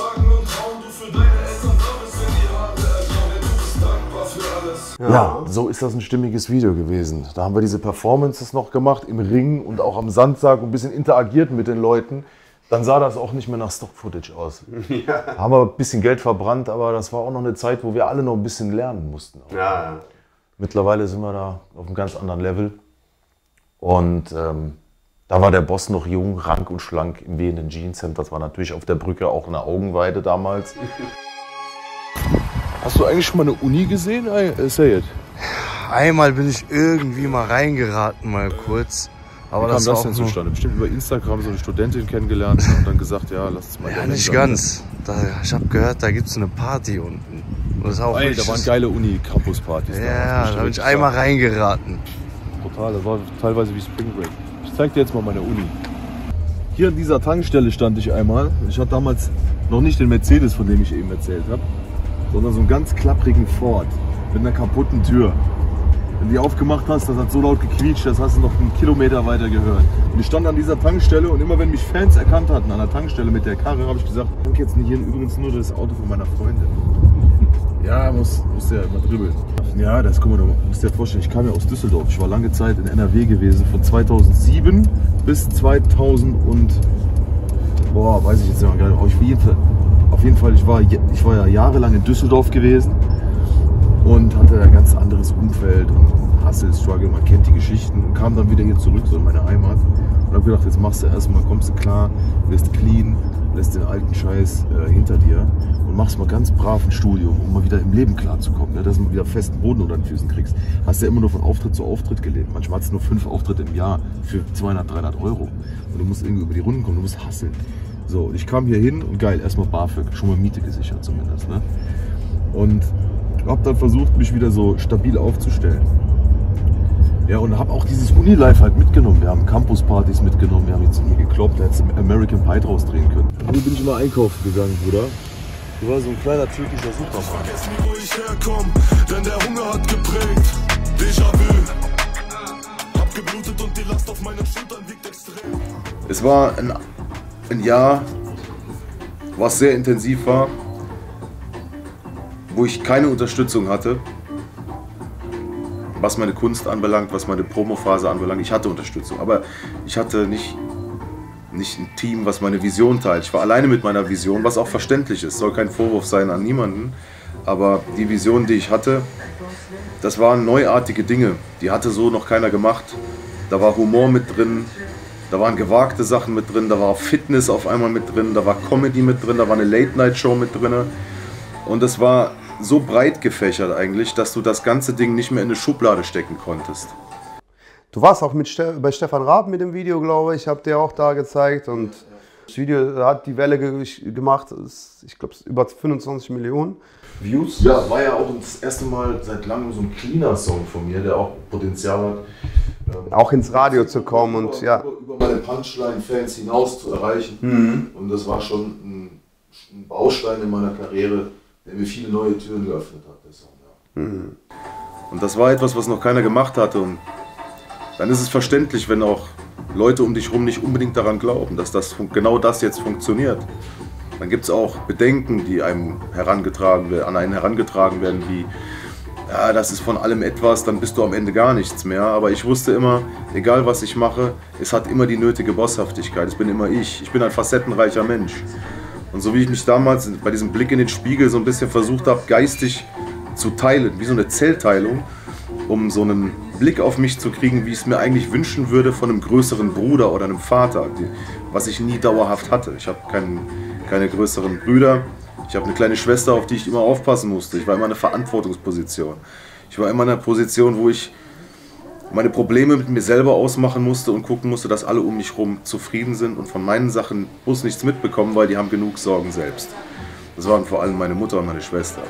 Ja, so ist das ein stimmiges Video gewesen. Da haben wir diese Performances noch gemacht im Ring und auch am Sandsack und ein bisschen interagiert mit den Leuten. Dann sah das auch nicht mehr nach Stock-Footage aus. Ja. Haben wir ein bisschen Geld verbrannt, aber das war auch noch eine Zeit, wo wir alle noch ein bisschen lernen mussten. Ja, ja. Mittlerweile sind wir da auf einem ganz anderen Level. Und ähm, da war der Boss noch jung, rank und schlank im wehenden Jeanshemd. Das war natürlich auf der Brücke auch eine Augenweide damals. Hast du eigentlich schon mal eine Uni gesehen, äh, Sayed? Einmal bin ich irgendwie mal reingeraten, mal kurz. Aber Wie kam das war das auch denn nur, zustande? Bestimmt über Instagram so eine Studentin kennengelernt und dann gesagt, ja, lass es mal ja, dahin nicht sein. ganz. Da, ich habe gehört, da gibt es eine Party unten. Und das ist auch Ey, wirklich- da waren geile Uni-Campus-Partys. Ja, da bin ich einmal reingeraten. Total, das war teilweise wie Spring Break. Ich zeig dir jetzt mal meine Uni. Hier an dieser Tankstelle stand ich einmal. Ich hatte damals noch nicht den Mercedes, von dem ich eben erzählt habe, sondern so einen ganz klapprigen Ford mit einer kaputten Tür. Wenn du die aufgemacht hast, das hat so laut gequietscht, das hast du noch einen Kilometer weiter gehört. Und ich stand an dieser Tankstelle und immer wenn mich Fans erkannt hatten an der Tankstelle mit der Karre, habe ich gesagt, danke jetzt nicht, hier übrigens nur das Auto von meiner Freundin. Ja, muss, muss ja immer dribbeln. Ja, das kann man doch, musst dir vorstellen, ich kam ja aus Düsseldorf. Ich war lange Zeit in N R W gewesen, von zweitausendsieben bis zweitausend und, boah, weiß ich jetzt gar nicht, aber auf jeden Fall, auf jeden Fall ich, war, ich war ja jahrelang in Düsseldorf gewesen und hatte ein ganz anderes Umfeld und Hustle, Struggle, man kennt die Geschichten und kam dann wieder hier zurück, so in meine Heimat und habe gedacht, jetzt machst du erstmal, kommst du klar, wirst clean, lässt den alten Scheiß äh, hinter dir und machst mal ganz brav ein Studio, um mal wieder im Leben klarzukommen, ne? Dass du mal wieder festen Boden unter den Füßen kriegst. Hast ja immer nur von Auftritt zu Auftritt gelebt. Manchmal hast du nur fünf Auftritte im Jahr für zweihundert, dreihundert Euro. Und du musst irgendwie über die Runden kommen, du musst hasseln. So, und ich kam hier hin und geil, erstmal BAföG, schon mal Miete gesichert zumindest. Ne? Und hab dann versucht, mich wieder so stabil aufzustellen. Ja, und habe auch dieses Uni-Life halt mitgenommen. Wir haben Campus-Partys mitgenommen, wir haben jetzt hier gekloppt, da hättest du American Pie draus drehen können. Hier bin ich mal einkaufen gegangen, Bruder. Hier war so ein kleiner türkischer Supermarkt. Vergessen, wo ich herkomme, denn der Hunger hat geprägt. Déjà-vu. Hab geblutet und die Last auf meinen Schultern wiegt extrem. Es war ein, ein Jahr, was sehr intensiv war, wo ich keine Unterstützung hatte. Was meine Kunst anbelangt, was meine Promophase anbelangt. Ich hatte Unterstützung, aber ich hatte nicht, nicht ein Team, was meine Vision teilt. Ich war alleine mit meiner Vision, was auch verständlich ist. Soll kein Vorwurf sein an niemanden. Aber die Vision, die ich hatte, das waren neuartige Dinge. Die hatte so noch keiner gemacht. Da war Humor mit drin, da waren gewagte Sachen mit drin, da war Fitness auf einmal mit drin, da war Comedy mit drin, da war eine Late-Night-Show mit drin. Und es war so breit gefächert eigentlich, dass du das ganze Ding nicht mehr in eine Schublade stecken konntest. Du warst auch mit Ste bei Stefan Raab mit dem Video, glaube ich, habe dir auch da gezeigt. Und das Video hat die Welle ge gemacht, ich glaube über fünfundzwanzig Millionen Views. Ja, war ja auch das erste Mal seit langem so ein Cleaner-Song von mir, der auch Potenzial hat, ähm, auch ins Radio zu kommen und über, ja. über, über meine Punchline-Fans hinaus zu erreichen. Mhm. Und das war schon ein, ein Baustein in meiner Karriere, der mir viele neue Türen geöffnet hat. Der Song, ja. Mhm. Und das war etwas, was noch keiner gemacht hatte. Und dann ist es verständlich, wenn auch Leute um dich herum nicht unbedingt daran glauben, dass das, genau das jetzt funktioniert. Dann gibt es auch Bedenken, die einem herangetragen werden, an einen herangetragen werden, wie, ja, das ist von allem etwas, dann bist du am Ende gar nichts mehr. Aber ich wusste immer, egal was ich mache, es hat immer die nötige Bosshaftigkeit. Es bin immer ich. Ich bin ein facettenreicher Mensch. Und so wie ich mich damals bei diesem Blick in den Spiegel so ein bisschen versucht habe, geistig zu teilen, wie so eine Zellteilung, um so einen Blick auf mich zu kriegen, wie ich es mir eigentlich wünschen würde von einem größeren Bruder oder einem Vater, die, was ich nie dauerhaft hatte. Ich habe keinen, keine größeren Brüder, ich habe eine kleine Schwester, auf die ich immer aufpassen musste. Ich war immer in einer Verantwortungsposition. Ich war immer in einer Position, wo ich meine Probleme mit mir selber ausmachen musste und gucken musste, dass alle um mich herum zufrieden sind und von meinen Sachen muss nichts mitbekommen, weil die haben genug Sorgen selbst. Das waren vor allem meine Mutter und meine Schwester.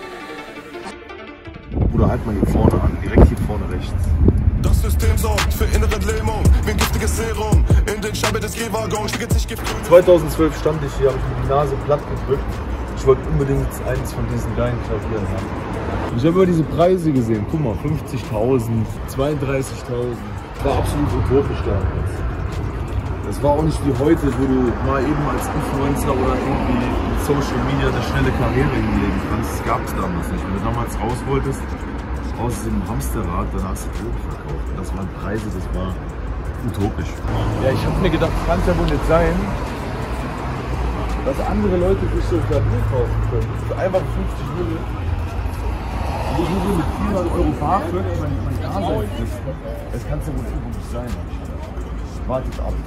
Bruder, halt mal hier vorne an, direkt hier vorne rechts. Das System sorgt für innere Lähmung, wie ein giftiges Serum in den Scheibe des Gehwaggons. zweitausendzwölf stand ich hier, habe ich mir die Nase platt gedrückt. Ich wollte unbedingt eins von diesen geilen Klavieren haben. Ich habe immer diese Preise gesehen, guck mal, fünfzigtausend, zweiunddreißigtausend. War absolut utopisch damals. Das war auch nicht wie heute, wo du mal eben als Influencer oder irgendwie mit Social Media eine schnelle Karriere hinlegen kannst. Das gab es damals nicht. Wenn du damals raus wolltest, aus dem Hamsterrad, dann hast du Drogen verkauft. Und das waren Preise, das war utopisch. Ja, ich habe mir gedacht, das kann es ja wohl nicht sein, dass andere Leute sich so ein Klavier kaufen können. Für einfach fünfzig Euro. Und ich nur mit vierhundert Euro BAföG mein, mein Dasein ist. Das kann es ja wohl irgendwo nicht sein. Wartet ab.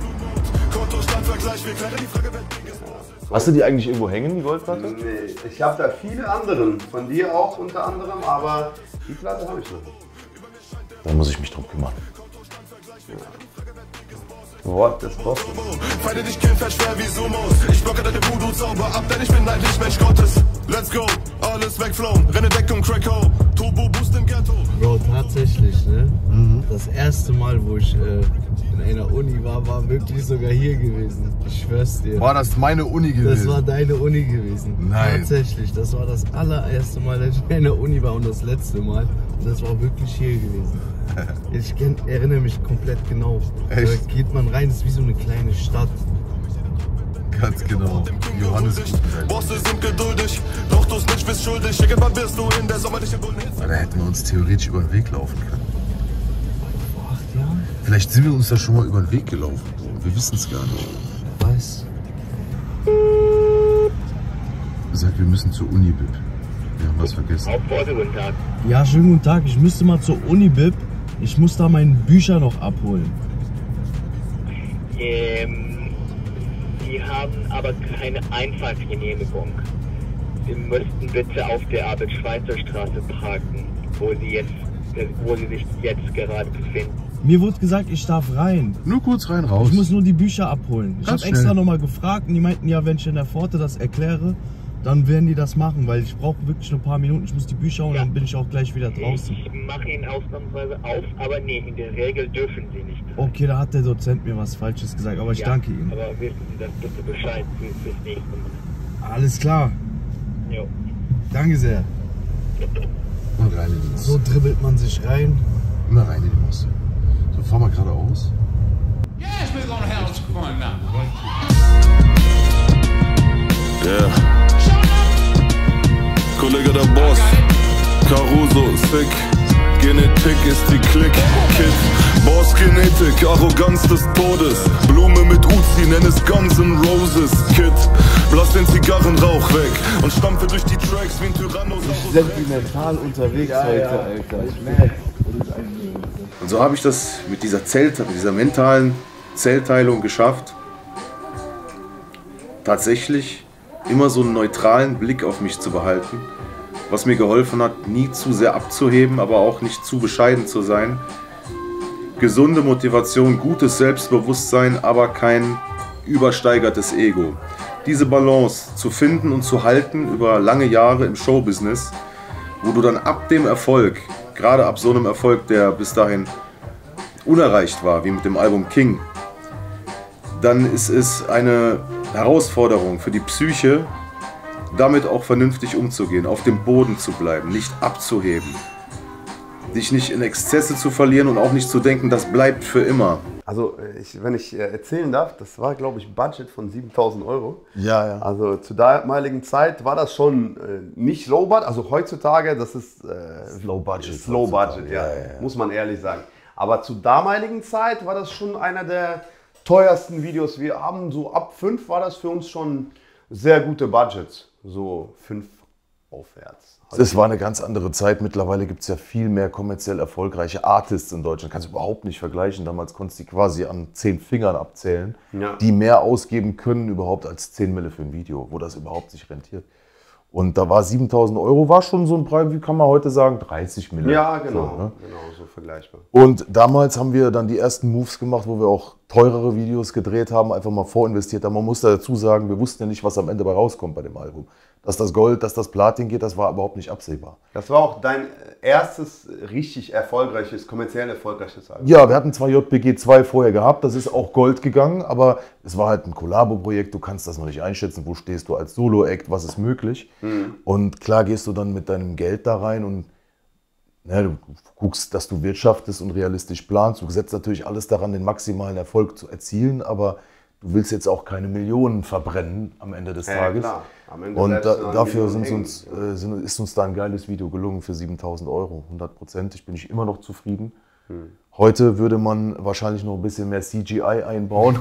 Hast du die eigentlich irgendwo hängen, die Goldplatte? Nee, ich habe da viele andere, von dir auch unter anderem, aber die Platte habe ich noch. Da muss ich mich drum kümmern. What is possible? Feinde dich kennen, fährt schwer wie Sumos. Ich blocke deine Voodoo-Zauber ab, denn ich bin eigentlich Mensch Gottes. Let's go, alles wegflown, renne Deckung, Crack-Ho, Turbo Boost im Ghetto. Bro, tatsächlich, ne? Mhm. Das erste Mal, wo ich äh, in einer Uni war, war wirklich sogar hier gewesen. Ich schwör's dir. War das meine Uni gewesen? Das war deine Uni gewesen. Nein. Tatsächlich, das war das allererste Mal, dass ich in einer Uni war und das letzte Mal. Und das war wirklich hier gewesen. Ich kenn, erinnere mich komplett genau. Echt? Da geht man rein, das ist wie so eine kleine Stadt. Ganz genau. Johannes Bosse sind geduldig, doch du's nicht bist schuldig. Irgendwann wirst du in der sommerlichen Bullen. Da hätten wir uns theoretisch über den Weg laufen können. Vor acht Jahren? Vielleicht sind wir uns da schon mal über den Weg gelaufen. Wir wissen es gar nicht. Was? Sagt, wir müssen zur Unibib. Wir haben was vergessen. Guten Tag. Ja, schönen guten Tag. Ich müsste mal zur Unibib. Ich muss da meine Bücher noch abholen. Ähm, Sie haben aber keine Einfahrtgenehmigung. Sie müssten bitte auf der Albert-Schweitzer-Straße parken, wo Sie, jetzt, wo Sie sich jetzt gerade befinden. Mir wurde gesagt, ich darf rein. Nur kurz rein, raus. Ich muss nur die Bücher abholen. Ich Ganz habe extra schnell. nochmal gefragt und die meinten, ja, wenn ich in der Pforte das erkläre, dann werden die das machen, weil ich brauche wirklich nur ein paar Minuten. Ich muss die Bücher holen, Ja. dann bin ich auch gleich wieder draußen. Ich mache Ihnen ausnahmsweise auf, aber nee, in der Regel dürfen Sie nicht. Okay, da hat der Dozent mir was Falsches gesagt, aber ich Ja, danke Ihnen. Aber wissen Sie das bitte Bescheid für, fürs nächste Mal. Alles klar. Jo. Danke sehr. Und rein in die Masse. So dribbelt man sich rein. Immer rein in die Masse. So, fahr mal geradeaus. Yes, we're gonna have some fun now. Yeah. Kollege der Boss, Caruso, sick. Genetik ist die Klick, Kid. Boss Genetik, Arroganz des Todes. Blume mit Uzi, nenn es Guns N' Roses, Kid. Blass den Zigarrenrauch weg und stampfe durch die Tracks wie ein Tyrannosaurus. Sentimental unterwegs heute, Alter. Ich merke. Und so habe ich das mit dieser Zelt, mit dieser mentalen Zellteilung geschafft, tatsächlich immer so einen neutralen Blick auf mich zu behalten, was mir geholfen hat, nie zu sehr abzuheben, aber auch nicht zu bescheiden zu sein. Gesunde Motivation, gutes Selbstbewusstsein, aber kein übersteigertes Ego. Diese Balance zu finden und zu halten über lange Jahre im Showbusiness, wo du dann ab dem Erfolg, gerade ab so einem Erfolg, der bis dahin unerreicht war, wie mit dem Album King, dann ist es eine Herausforderung für die Psyche, damit auch vernünftig umzugehen, auf dem Boden zu bleiben, nicht abzuheben, dich nicht in Exzesse zu verlieren und auch nicht zu denken, das bleibt für immer. Also, ich, wenn ich äh, erzählen darf, das war, glaube ich, Budget von siebentausend Euro. Ja, ja. Also zur damaligen Zeit war das schon äh, nicht Low Budget. Also heutzutage, das ist äh, Low Budget. Slow Budget, ja, Ja, ja, ja. muss man ehrlich sagen. Aber zur damaligen Zeit war das schon einer der teuersten Videos. Wir haben so ab fünf war das für uns schon sehr gute Budgets. So fünf aufwärts. Das war eine ganz andere Zeit. Mittlerweile gibt es ja viel mehr kommerziell erfolgreiche Artists in Deutschland. Kannst du überhaupt nicht vergleichen. Damals konntest du die quasi an zehn Fingern abzählen, Ja. die mehr ausgeben können überhaupt als zehn Mille für ein Video, wo das überhaupt sich rentiert. Und da war siebentausend Euro, war schon so ein Preis, wie kann man heute sagen, dreißig Mille. Ja, genau, So, ne? genau, so vergleichbar. Und damals haben wir dann die ersten Moves gemacht, wo wir auch teurere Videos gedreht haben, einfach mal vorinvestiert haben. Man muss dazu sagen, wir wussten ja nicht, was am Ende bei rauskommt bei dem Album. Dass das Gold, dass das Platin geht, das war überhaupt nicht absehbar. Das war auch dein erstes richtig erfolgreiches, kommerziell erfolgreiches Album. Ja, wir hatten zwar J P G zwei vorher gehabt, das ist auch Gold gegangen, aber es war halt ein Kollabo-Projekt, du kannst das noch nicht einschätzen, wo stehst du als Solo-Act, was ist möglich. Mhm. Und klar gehst du dann mit deinem Geld da rein und ja, du guckst, dass du wirtschaftest und realistisch planst. Du setzt natürlich alles daran, den maximalen Erfolg zu erzielen, aber du willst jetzt auch keine Millionen verbrennen am Ende des Ja, Tages. klar. Am Ende Und bleibst da, du an dafür Millionen sind uns, äh, sind, ist uns da ein geiles Video gelungen für siebentausend Euro, hundert Prozent. Ich bin ich immer noch zufrieden. Hm. Heute würde man wahrscheinlich noch ein bisschen mehr C G I einbauen.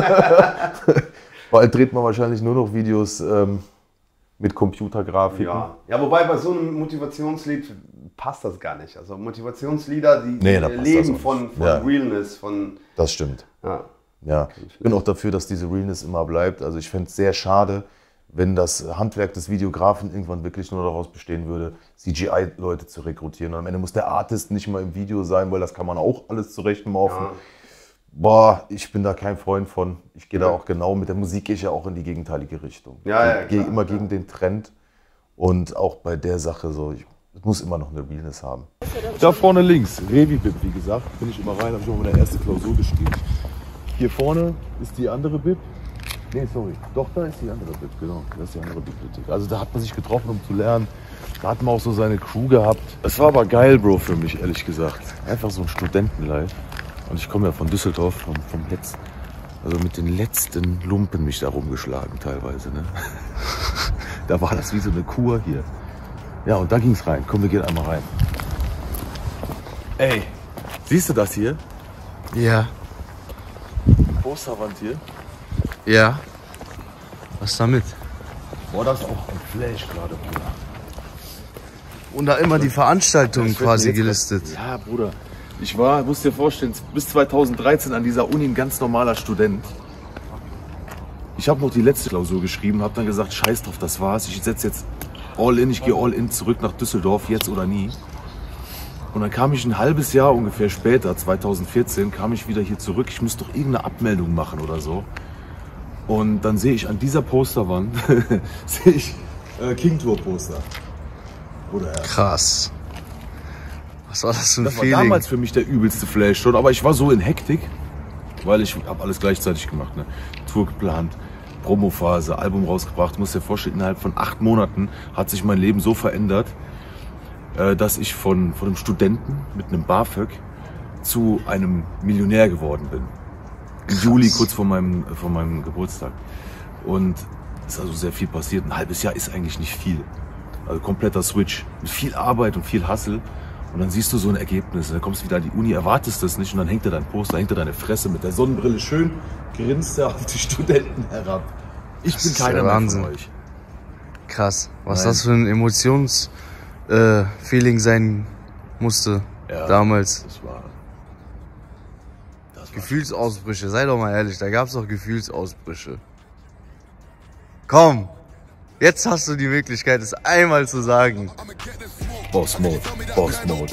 Bald dreht man wahrscheinlich nur noch Videos ähm, mit Computergrafiken. Ja. ja, wobei bei so einem Motivationslied passt das gar nicht. Also Motivationslieder, die, Nee, da die passt leben das auch von, nicht. von Ja. Realness, von... Das stimmt. Ja. Ja, ich bin auch dafür, dass diese Realness immer bleibt. Also ich fände es sehr schade, wenn das Handwerk des Videografen irgendwann wirklich nur daraus bestehen würde, C G I-Leute zu rekrutieren. Und am Ende muss der Artist nicht mal im Video sein, weil das kann man auch alles zurechtmaufen. Ja. Boah, ich bin da kein Freund von. Ich gehe da Ja. auch genau, mit der Musik gehe ich ja auch in die gegenteilige Richtung. Ja, ja, ich gehe klar, immer klar. gegen den Trend und auch bei der Sache so, ich, es muss immer noch eine Realness haben. Da vorne links, Revi-Bib, wie gesagt, bin ich immer rein, habe ich auch meine erste Klausur geschrieben. Hier vorne ist die andere Bib. Nee, sorry. Doch, da ist die andere Bib, genau. Das ist die andere Bibliothek. Also da hat man sich getroffen, um zu lernen. Da hat man auch so seine Crew gehabt. Es war aber geil, Bro, für mich, ehrlich gesagt. Einfach so ein Studentenlife. Und ich komme ja von Düsseldorf, vom, vom letzten, also mit den letzten Lumpen mich da rumgeschlagen teilweise. Ne? Da war das wie so eine Kur hier. Ja, und da ging's rein. Komm, wir gehen einmal rein. Ey, siehst du das hier? Ja. Posterwand hier. Ja. Was damit? Boah, das ist auch ein Flash gerade, Bruder. Und da immer die Veranstaltungen Das wird quasi mir jetzt gelistet. was- Ja, Bruder. Ich war, musst dir vorstellen, bis zweitausenddreizehn an dieser Uni ein ganz normaler Student. Ich habe noch die letzte Klausur geschrieben, habe dann gesagt, scheiß drauf, das war's. Ich setze jetzt all in, ich gehe all in zurück nach Düsseldorf, jetzt oder nie. Und dann kam ich ein halbes Jahr ungefähr später, zweitausendvierzehn, kam ich wieder hier zurück. Ich musste doch irgendeine Abmeldung machen oder so. Und dann sehe ich an dieser Posterwand, sehe ich äh, King Tour Poster. Oder, ja. Krass. Was war das für ein Das Feeling? war damals für mich der übelste Flash schon, aber ich war so in Hektik, weil ich habe alles gleichzeitig gemacht. Ne? Tour geplant, Promophase, Album rausgebracht. Du musst dir vorstellen, innerhalb von acht Monaten hat sich mein Leben so verändert, dass ich von, von einem Studenten mit einem BAföG zu einem Millionär geworden bin. Im Juli, kurz vor meinem, vor meinem Geburtstag. Und es ist also sehr viel passiert. Ein halbes Jahr ist eigentlich nicht viel. Also kompletter Switch. Mit viel Arbeit und viel Hustle. Und dann siehst du so ein Ergebnis. Dann kommst du wieder an die Uni, erwartest das nicht. Und dann hängt da dein Poster, hängt da deine Fresse mit der Sonnenbrille schön, grinst er auf die Studenten herab. Ich bin keiner mehr von euch. Krass. Was Nein. das für ein Emotions... Äh, Feeling sein musste Ja, damals. Das war, das war Gefühlsausbrüche, sei doch mal ehrlich, da gab es doch Gefühlsausbrüche. Komm, jetzt hast du die Möglichkeit, es einmal zu sagen. Boss Mode, Boss Mode.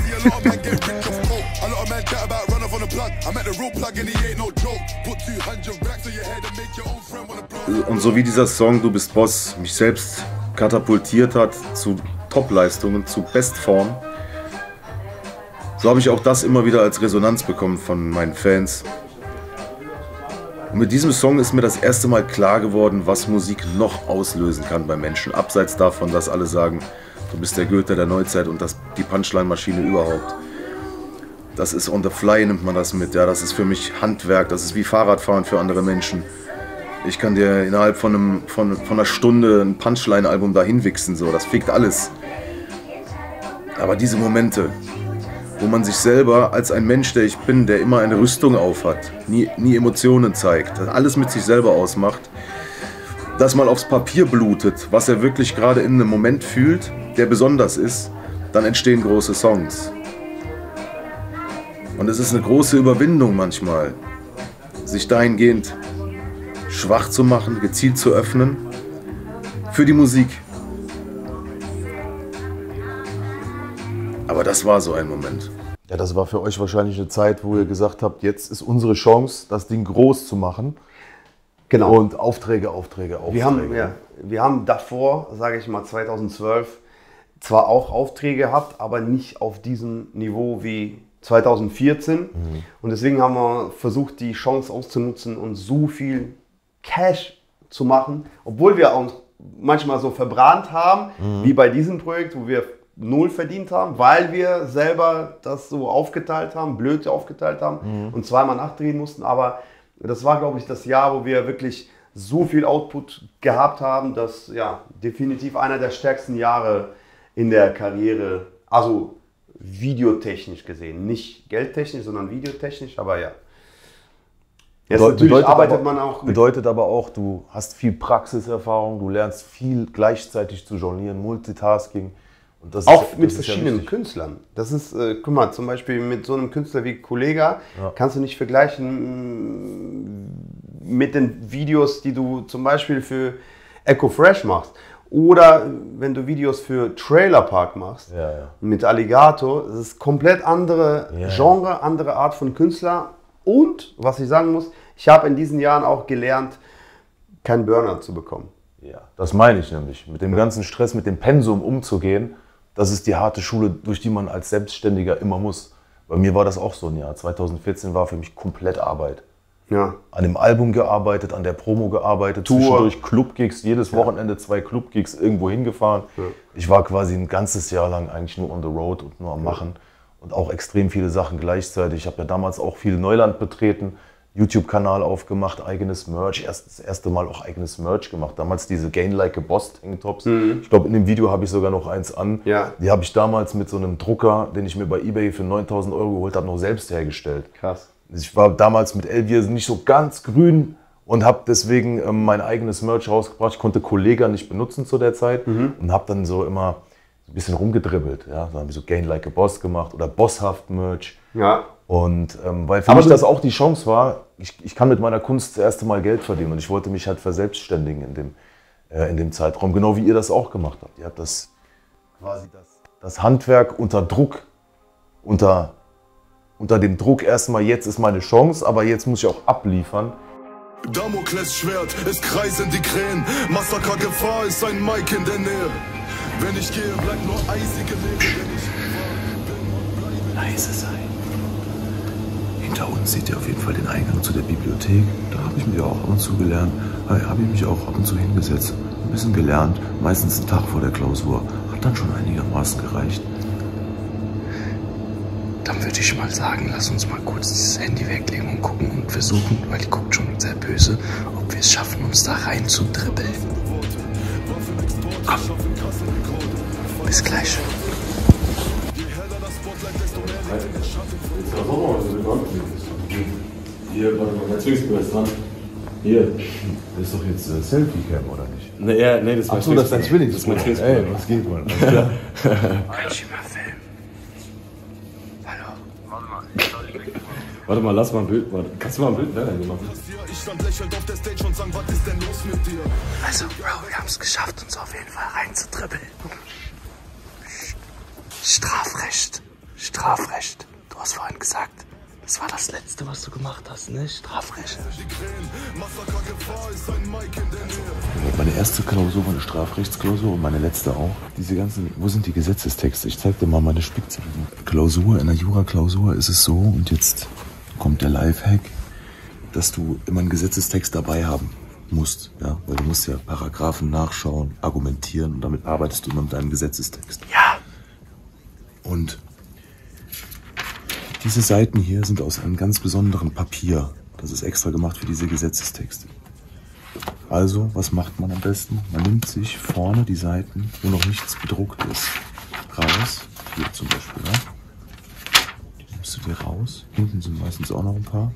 Und so wie dieser Song Du bist Boss mich selbst katapultiert hat zu Top-Leistungen, zu Bestform, so habe ich auch das immer wieder als Resonanz bekommen von meinen Fans. Und mit diesem Song ist mir das erste Mal klar geworden, was Musik noch auslösen kann bei Menschen. Abseits davon, dass alle sagen, du bist der Goethe der Neuzeit und das, die Punchline-Maschine überhaupt. Das ist on the fly, nimmt man das mit. Ja, das ist für mich Handwerk, das ist wie Fahrradfahren für andere Menschen. Ich kann dir innerhalb von, einem, von, von einer Stunde ein Punchline-Album dahin wichsen, so, das fickt alles. Aber diese Momente, wo man sich selber als ein Mensch, der ich bin, der immer eine Rüstung aufhat, nie, nie Emotionen zeigt, alles mit sich selber ausmacht, dass man aufs Papier blutet, was er wirklich gerade in einem Moment fühlt, der besonders ist, dann entstehen große Songs. Und es ist eine große Überwindung manchmal, sich dahingehend schwach zu machen, gezielt zu öffnen für die Musik. Aber das war so ein Moment. Ja, das war für euch wahrscheinlich eine Zeit, wo ihr gesagt habt, jetzt ist unsere Chance, das Ding groß zu machen. Genau. Und Aufträge, Aufträge, Aufträge. Wir haben, ja, wir haben davor, sage ich mal zweitausendzwölf, zwar auch Aufträge gehabt, aber nicht auf diesem Niveau wie zweitausendvierzehn. Mhm. Und deswegen haben wir versucht, die Chance auszunutzen und so viel Cash zu machen, obwohl wir uns manchmal so verbrannt haben, mhm. wie bei diesem Projekt, wo wir null verdient haben, weil wir selber das so aufgeteilt haben, blöd aufgeteilt haben mhm. und zweimal nachdrehen mussten. Aber das war, glaube ich, das Jahr, wo wir wirklich so viel Output gehabt haben, dass ja definitiv einer der stärksten Jahre in der Karriere, also videotechnisch gesehen, nicht geldtechnisch, sondern videotechnisch, aber ja. Jetzt Bedeutet, natürlich arbeitet aber, man auch mit. Bedeutet aber auch, du hast viel Praxiserfahrung, du lernst viel gleichzeitig zu jonglieren, Multitasking. Und das auch ist, mit das verschiedenen ja Künstlern. Das ist, äh, guck mal, zum Beispiel mit so einem Künstler wie Kollega ja. kannst du nicht vergleichen mit den Videos, die du zum Beispiel für Echo Fresh machst. Oder wenn du Videos für Trailer Park machst, ja, ja. mit Alligator, das ist komplett andere ja, Genre, ja. andere Art von Künstler. Und, was ich sagen muss, ich habe in diesen Jahren auch gelernt, keinen Burnout zu bekommen. Ja, das meine ich nämlich. Mit dem ja. ganzen Stress, mit dem Pensum umzugehen, das ist die harte Schule, durch die man als Selbstständiger immer muss. Bei mir war das auch so ein Jahr. zweitausendvierzehn war für mich komplett Arbeit. Ja. An dem Album gearbeitet, an der Promo gearbeitet, Tour. Zwischendurch Clubgigs, jedes ja. Wochenende zwei Clubgigs irgendwo hingefahren. Ja. Ich war quasi ein ganzes Jahr lang eigentlich nur on the road und nur am Machen. Und auch extrem viele Sachen gleichzeitig. Ich habe ja damals auch viel Neuland betreten, YouTube-Kanal aufgemacht, eigenes Merch, erst das erste Mal auch eigenes Merch gemacht. Damals diese Gain Like a Boss Tanktops. Mhm. Ich glaube, in dem Video habe ich sogar noch eins an. Ja. Die habe ich damals mit so einem Drucker, den ich mir bei eBay für neuntausend Euro geholt habe, noch selbst hergestellt. Krass. Ich war damals mit Elvier nicht so ganz grün und habe deswegen ähm, mein eigenes Merch rausgebracht. Ich konnte Kollega nicht benutzen zu der Zeit mhm. und habe dann so immer ein bisschen rumgedribbelt. Ja? Dann haben wir so Gain Like a Boss gemacht oder Bosshaft Merch. Ja. Und ähm, weil für Aber mich das auch die Chance war, ich, ich kann mit meiner Kunst das erste Mal Geld verdienen und ich wollte mich halt verselbstständigen in dem, äh, in dem Zeitraum, genau wie ihr das auch gemacht habt. Ihr habt das quasi das, das Handwerk unter Druck, unter, unter dem Druck erstmal, jetzt ist meine Chance, aber jetzt muss ich auch abliefern. Damokles Schwert, es kreisen die Krähen. Massaker Gefahr ist ein Mike in der Nähe. Wenn ich gehe, bleibt nur eisige Leere. Wenn ich leise sein. Hinter uns seht ihr auf jeden Fall den Eingang zu der Bibliothek. Da habe ich mich auch ab und zu gelernt. Da habe ich mich auch ab und zu hingesetzt. Ein bisschen gelernt, meistens einen Tag vor der Klausur. Hat dann schon einigermaßen gereicht. Dann würde ich mal sagen, lass uns mal kurz dieses Handy weglegen und gucken und versuchen, weil die guckt schon sehr böse, ob wir es schaffen, uns da rein zu dribbeln. Komm. Bis gleich. Hier, warte mal, ganz links dran. Hier, das ist doch jetzt äh, Selfie-Cam, oder nicht? Nee, ja, nee, das ist mein Ach so, das ist dein Zwillingsbruder. Zwillingsbruder. Das ist mein Zwillingsbruder. Ey, was geht, Mann? Kann ich mal filmen? Hallo? Warte mal, ich soll die weg. Warte mal, lass mal ein Bild. Warte. Kannst du mal ein Bild ne, machen? Ich stand lächelnd auf der Stage und sang, was ist denn los mit dir? Also, Bro, wir haben es geschafft, uns auf jeden Fall reinzudribbeln. Strafrecht. Strafrecht. Du hast vorhin gesagt, das war das Letzte, was du gemacht hast, ne? Strafrecht. Meine erste Klausur war eine Strafrechtsklausur und meine letzte auch. Diese ganzen, wo sind die Gesetzestexte? Ich zeig dir mal meine Spickzettel. Klausur, in der Jura-Klausur ist es so, und jetzt kommt der Lifehack, dass du immer einen Gesetzestext dabei haben musst. Ja? Weil du musst ja Paragraphen nachschauen, argumentieren und damit arbeitest du immer mit deinem Gesetzestext. Ja. Und diese Seiten hier sind aus einem ganz besonderen Papier. Das ist extra gemacht für diese Gesetzestexte. Also, was macht man am besten? Man nimmt sich vorne die Seiten, wo noch nichts bedruckt ist, raus. Hier zum Beispiel, ja. Die nimmst du dir raus. Hinten sind meistens auch noch ein paar.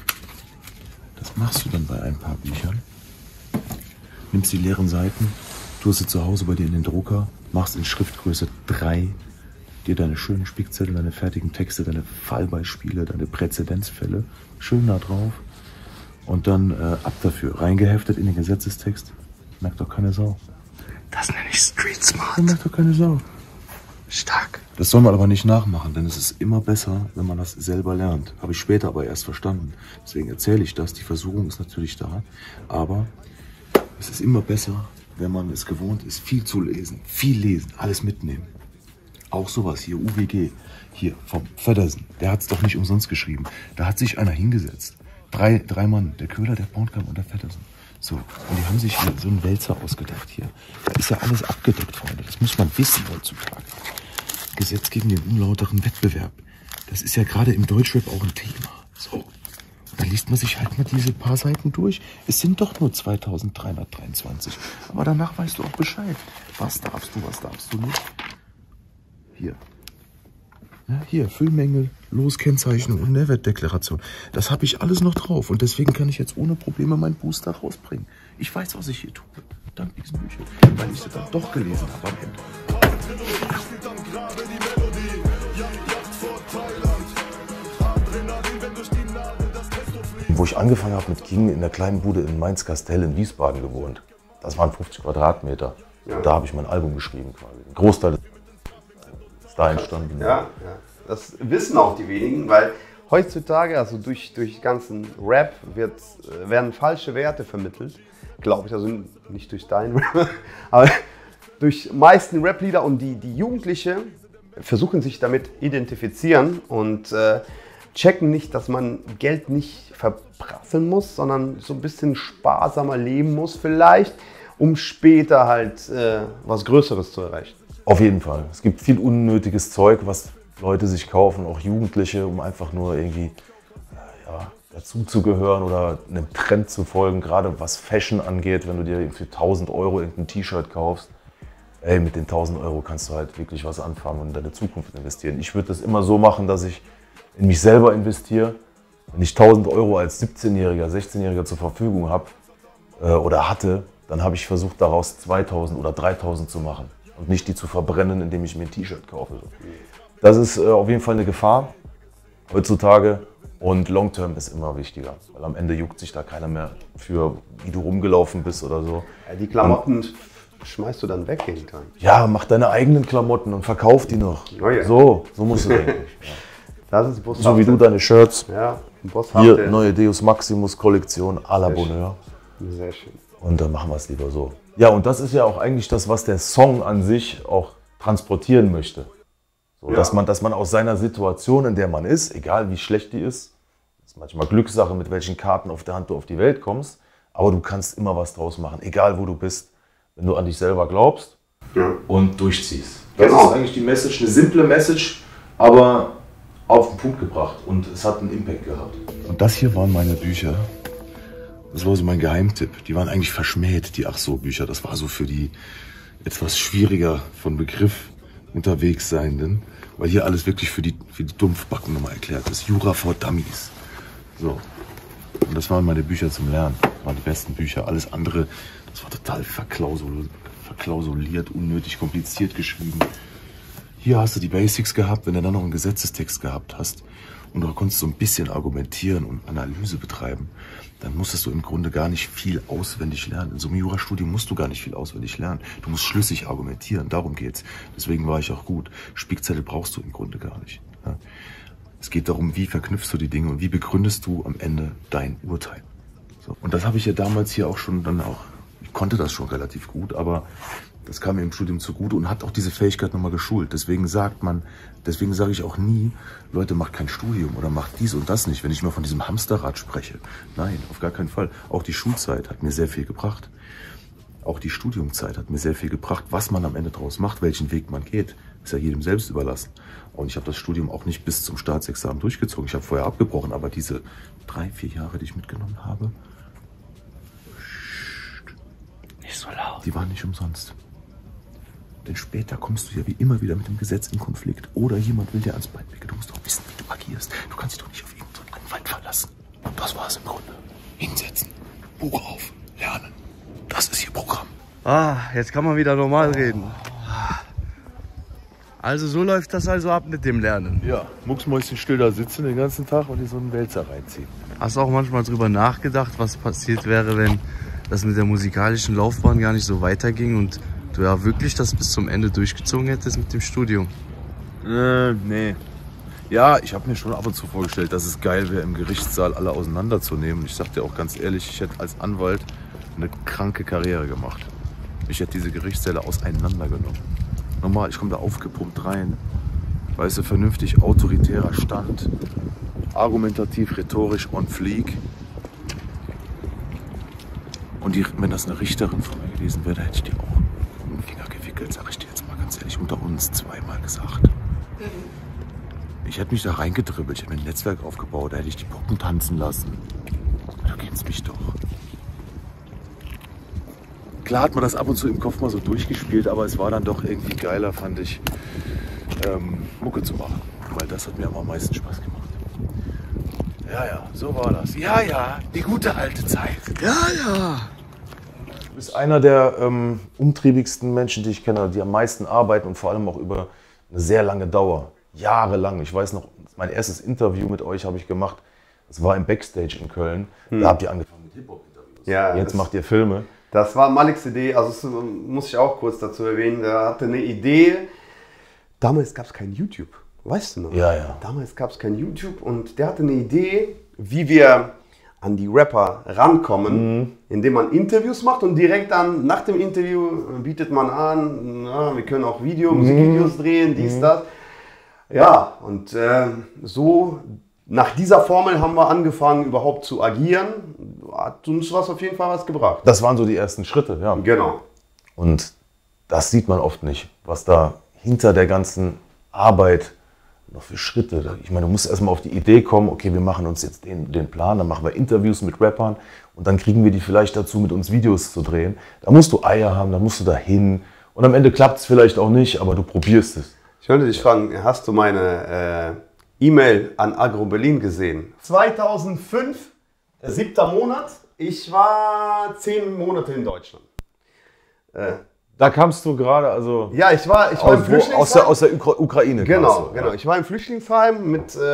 Das machst du dann bei ein paar Büchern. Nimmst die leeren Seiten, tust sie zu Hause bei dir in den Drucker, machst in Schriftgröße drei dir deine schönen Spickzettel, deine fertigen Texte, deine Fallbeispiele, deine Präzedenzfälle schön da drauf und dann äh, ab dafür, reingeheftet in den Gesetzestext. Merkt doch keine Sau. Das nenne ich Street Smart. Das merkt doch keine Sau. Stark. Das soll man aber nicht nachmachen, denn es ist immer besser, wenn man das selber lernt. Habe ich später aber erst verstanden. Deswegen erzähle ich das. Die Versuchung ist natürlich da, aber es ist immer besser, wenn man es gewohnt ist, viel zu lesen, viel lesen, alles mitnehmen. Auch sowas hier, U W G, hier vom Feddersen, der hat es doch nicht umsonst geschrieben. Da hat sich einer hingesetzt. Drei, drei Mann, der Köhler, der Bornkamm und der Feddersen. So, und die haben sich hier so einen Wälzer ausgedacht hier. Da ist ja alles abgedeckt, Freunde. Das muss man wissen heutzutage. Gesetz gegen den unlauteren Wettbewerb. Das ist ja gerade im Deutschrap auch ein Thema. So. Und da liest man sich halt mal diese paar Seiten durch. Es sind doch nur zweitausenddreihundertdreiundzwanzig. Aber danach weißt du auch Bescheid. Was darfst du, was darfst du nicht? Hier. Ja, hier, Füllmenge, Loskennzeichnung und Nährwertdeklaration. Das habe ich alles noch drauf und deswegen kann ich jetzt ohne Probleme meinen Booster rausbringen. Ich weiß, was ich hier tue. Dank diesen Büchern, weil ich sie dann doch gelesen habe am Ende. Wo ich angefangen habe mit King, in der kleinen Bude in Mainz-Kastell in Wiesbaden gewohnt. Das waren fünfzig Quadratmeter. Ja. Und da habe ich mein Album geschrieben quasi. Ein Großteil ist da entstanden. Ja, ja, das wissen auch die wenigen, weil heutzutage, also durch, durch ganzen Rap, wird, werden falsche Werte vermittelt. Glaube ich, also nicht durch deinen Rap, aber durch meisten Rap-Lieder, und die, die Jugendliche versuchen sich damit identifizieren und äh, checken nicht, dass man Geld nicht verprasseln muss, sondern so ein bisschen sparsamer leben muss vielleicht, um später halt äh, was Größeres zu erreichen. Auf jeden Fall. Es gibt viel unnötiges Zeug, was Leute sich kaufen, auch Jugendliche, um einfach nur irgendwie ja, dazuzugehören oder einem Trend zu folgen, gerade was Fashion angeht. Wenn du dir für tausend Euro irgendein T-Shirt kaufst, ey, mit den tausend Euro kannst du halt wirklich was anfangen und in deine Zukunft investieren. Ich würde das immer so machen, dass ich in mich selber investiere. Wenn ich tausend Euro als siebzehnjähriger, sechzehnjähriger zur Verfügung habe äh, oder hatte, dann habe ich versucht, daraus zweitausend oder dreitausend zu machen und nicht die zu verbrennen, indem ich mir ein T-Shirt kaufe. Das ist äh, auf jeden Fall eine Gefahr. Heutzutage Und Long-Term ist immer wichtiger, weil am Ende juckt sich da keiner mehr für, wie du rumgelaufen bist oder so. Ja, die Klamotten und schmeißt du dann weg irgendwann. Ja, mach deine eigenen Klamotten und verkauf die noch. Oh ja. So, so musst du denken. Das ist Boss So wie du deine Shirts. Ja, Boss Hier, neue Deus Maximus Kollektion à la Bonheur. Sehr schön. Und dann machen wir es lieber so. Ja, und das ist ja auch eigentlich das, was der Song an sich auch transportieren möchte. So, ja. dass, man, dass man aus seiner Situation, in der man ist, egal wie schlecht die ist, das ist manchmal Glückssache, mit welchen Karten auf der Hand du auf die Welt kommst, aber du kannst immer was draus machen, egal wo du bist, wenn du an dich selber glaubst ja. und durchziehst. Das genau. ist eigentlich die Message, eine simple Message, aber auf den Punkt gebracht und es hat einen Impact gehabt. Und das hier waren meine Bücher. Das war so mein Geheimtipp. Die waren eigentlich verschmäht, die Ach-so-Bücher. Das war so für die etwas schwieriger von Begriff unterwegs Seienden, weil hier alles wirklich für die, für die Dumpfbacken nochmal erklärt ist. Jura for Dummies. So. Und das waren meine Bücher zum Lernen. Das waren die besten Bücher. Alles andere, das war total verklausuliert, verklausuliert, unnötig kompliziert geschrieben. Hier hast du die Basics gehabt, wenn du dann noch einen Gesetzestext gehabt hast und du konntest so ein bisschen argumentieren und Analyse betreiben, dann musstest du im Grunde gar nicht viel auswendig lernen. In so einem Jurastudium musst du gar nicht viel auswendig lernen. Du musst schlüssig argumentieren, darum geht's. Deswegen war ich auch gut. Spickzettel brauchst du im Grunde gar nicht. Ja. Es geht darum, wie verknüpfst du die Dinge und wie begründest du am Ende dein Urteil. So. Und das habe ich ja damals hier auch schon dann auch, ich konnte das schon relativ gut, aber das kam mir im Studium zugute und hat auch diese Fähigkeit nochmal geschult. Deswegen sagt man, deswegen sage ich auch nie, Leute, macht kein Studium oder macht dies und das nicht, wenn ich mal von diesem Hamsterrad spreche. Nein, auf gar keinen Fall. Auch die Schulzeit hat mir sehr viel gebracht. Auch die Studiumzeit hat mir sehr viel gebracht. Was man am Ende draus macht, welchen Weg man geht, ist ja jedem selbst überlassen. Und ich habe das Studium auch nicht bis zum Staatsexamen durchgezogen. Ich habe vorher abgebrochen, aber diese drei, vier Jahre, die ich mitgenommen habe, nicht so laut. Die waren nicht umsonst. Denn später kommst du ja wie immer wieder mit dem Gesetz in Konflikt. Oder jemand will dir ans Bein picken. Du musst doch wissen, wie du agierst. Du kannst dich doch nicht auf irgendeinen Anwalt verlassen. Und das war es im Grunde. Hinsetzen, Buch auf, lernen. Das ist ihr Programm. Ah, jetzt kann man wieder normal reden. Also so läuft das also ab mit dem Lernen. Ja, mucksmäuschen still da sitzen den ganzen Tag und in so einen Wälzer reinziehen. Hast du auch manchmal drüber nachgedacht, was passiert wäre, wenn das mit der musikalischen Laufbahn gar nicht so weiterging und du ja wirklich das bis zum Ende durchgezogen hättest mit dem Studium? Äh, nee. Ja, ich habe mir schon ab und zu vorgestellt, dass es geil wäre, im Gerichtssaal alle auseinanderzunehmen. Ich sag dir auch ganz ehrlich, ich hätte als Anwalt eine kranke Karriere gemacht. Ich hätte diese Gerichtssäle auseinandergenommen. Normal, ich komme da aufgepumpt rein. Weißt du, vernünftig autoritärer Stand. Argumentativ, rhetorisch on fleek. Und die, wenn das eine Richterin von mir gewesen wäre, da hätte ich die auch um den Finger gewickelt, sag ich dir jetzt mal ganz ehrlich, unter uns zweimal gesagt. Ich hätte mich da reingedribbelt, ich hätte mir ein Netzwerk aufgebaut, da hätte ich die Puppen tanzen lassen. Du kennst mich doch. Klar hat man das ab und zu im Kopf mal so durchgespielt, aber es war dann doch irgendwie geiler, fand ich, ähm, Mucke zu machen. Weil das hat mir am meisten Spaß gemacht. Ja, ja, so war das. Ja, ja, die gute alte Zeit. Ja, ja. Du bist einer der ähm, umtriebigsten Menschen, die ich kenne, die am meisten arbeiten und vor allem auch über eine sehr lange Dauer. Jahrelang. Ich weiß noch, mein erstes Interview mit euch habe ich gemacht. Das war im Backstage in Köln. Hm. Da habt ihr angefangen mit Hip-Hop-Interviews. Ja, jetzt macht ihr Filme. Das war Maliks Idee, also das muss ich auch kurz dazu erwähnen. Er hatte eine Idee. Damals gab es kein YouTube, weißt du noch? Ja, ja. Damals gab es kein YouTube und der hatte eine Idee, wie wir an die Rapper rankommen, mhm. indem man Interviews macht und direkt dann nach dem Interview bietet man an, na, wir können auch Video, Musikvideos mhm. drehen, dies, mhm. das. Ja, und äh, so nach dieser Formel haben wir angefangen überhaupt zu agieren. Hat uns was auf jeden Fall was gebracht. Das waren so die ersten Schritte, ja. Genau. Und das sieht man oft nicht, was da hinter der ganzen Arbeit noch für Schritte. Ich meine, du musst erstmal auf die Idee kommen, okay, wir machen uns jetzt den, den Plan, dann machen wir Interviews mit Rappern und dann kriegen wir die vielleicht dazu, mit uns Videos zu drehen. Da musst du Eier haben, da musst du da hin und am Ende klappt es vielleicht auch nicht, aber du probierst es. Ich wollte dich fragen, hast du meine äh, E-Mail an Agro Berlin gesehen? zweitausendfünf, siebter Monat, ich war zehn Monate in Deutschland. Äh, Da kamst du gerade, also ja, ich war, ich war aus, im Flüchtlingsheim. Aus der, aus der Ukra Ukraine. Genau, du, genau. ja. Ich war im Flüchtlingsheim mit äh,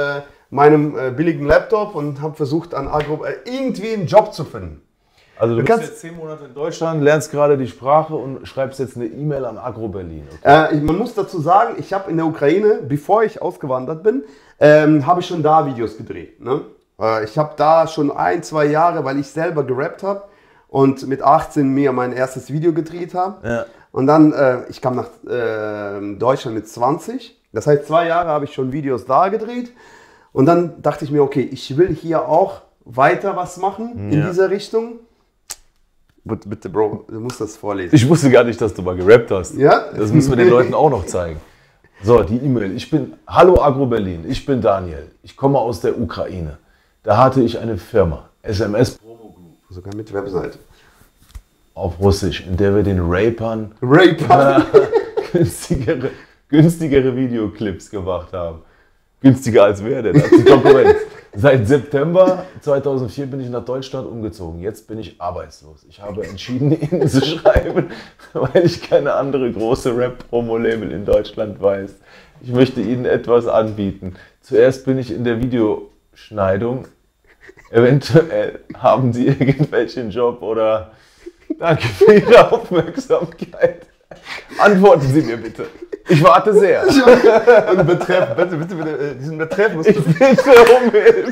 meinem äh, billigen Laptop und habe versucht, an Agro äh, irgendwie einen Job zu finden. Also du, Du bist kannst- jetzt zehn Monate in Deutschland, lernst gerade die Sprache und schreibst jetzt eine E-Mail an Agro Berlin. Okay. Äh, ich, man muss dazu sagen, ich habe in der Ukraine, bevor ich ausgewandert bin, ähm, habe ich schon da Videos gedreht. Ne? Äh, ich habe da schon ein, zwei Jahre, weil ich selber gerappt habe und mit achtzehn mir mein erstes Video gedreht habe. Ja. Und dann, äh, ich kam nach äh, Deutschland mit zwanzig. Das heißt, zwei Jahre habe ich schon Videos da gedreht. Und dann dachte ich mir, okay, ich will hier auch weiter was machen in Ja. dieser Richtung. Bitte, bitte, Bro, du musst das vorlesen. Ich wusste gar nicht, dass du mal gerappt hast. Ja? Das müssen wir den Leuten auch noch zeigen. So, die E-Mail. Ich bin, hallo Agro Berlin, ich bin Daniel. Ich komme aus der Ukraine. Da hatte ich eine Firma, S M S Promo Group. Sogar mit Webseite. Auf Russisch, in der wir den Rapern Rapern. günstigere, günstigere Videoclips gemacht haben. Günstiger als wer denn? Als die Konkurrenz. Seit September zweitausendvier bin ich nach Deutschland umgezogen. Jetzt bin ich arbeitslos. Ich habe entschieden, Ihnen zu schreiben, weil ich keine andere große Rap-Promo-Label in Deutschland weiß. Ich möchte Ihnen etwas anbieten. Zuerst bin ich in der Videoschneidung. Eventuell haben Sie irgendwelchen Job oder... Danke für Ihre Aufmerksamkeit. Antworten Sie mir bitte. Ich warte sehr. Und Betreff, bitte, bitte, bitte, äh, diesen Betreff musst du... Ich bitte um Hilfe.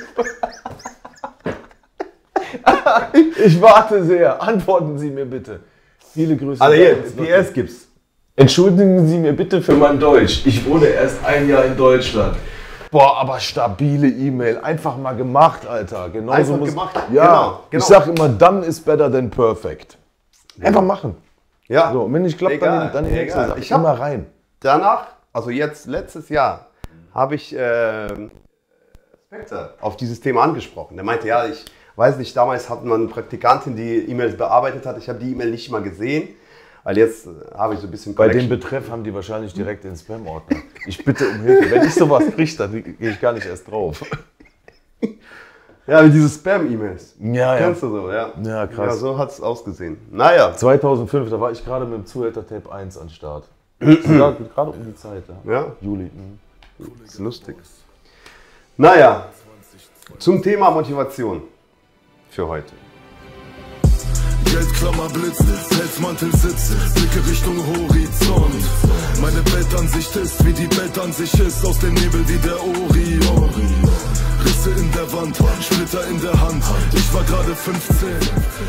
Ich warte sehr. Antworten Sie mir bitte. Viele Grüße. Also hier, P S gibt's. Entschuldigen Sie mir bitte für mein Deutsch. Ich wohne erst ein Jahr in Deutschland. Boah, aber stabile E-Mail. Einfach mal gemacht, Alter. Genauso Einfach muss, gemacht. Ja, Genau, genau. ich sag immer, done is better than perfect. Einfach machen. Ja. So, und wenn nicht klappt, Egal, dann, dann egal. nächste Sache. Ich hab- immer rein. Danach, also jetzt letztes Jahr, habe ich äh, Spectre auf dieses Thema angesprochen. Der meinte, ja, ich weiß nicht, damals hat man eine Praktikantin, die E-Mails bearbeitet hat. Ich habe die E-Mail nicht mal gesehen, weil jetzt äh, habe ich so ein bisschen Bei Connection. dem Betreff haben die wahrscheinlich direkt den Spam-Ordner. Ich bitte um Hilfe. Wenn ich sowas kriege, dann gehe ich gar nicht erst drauf. Ja, wie diese Spam-E-Mails. Ja, ja. Kennst du so, ja. Ja, krass. Ja, so hat es ausgesehen. Naja. zweitausendfünf, da war ich gerade mit dem Zuhälter-Tape eins an Start. Ja, gerade um die Zeit, ja. Ja. Juli. Mhm. Das ist lustig. Naja, zum Thema Motivation für heute. Geldklammer Blitz, Pelzmantel Sitz, Blicke Richtung Horizont. Meine Weltansicht ist, wie die Weltansicht ist, aus dem Nebel wie der Orion. Risse in der Wand, Splitter in der Hand, ich war gerade fünfzehn.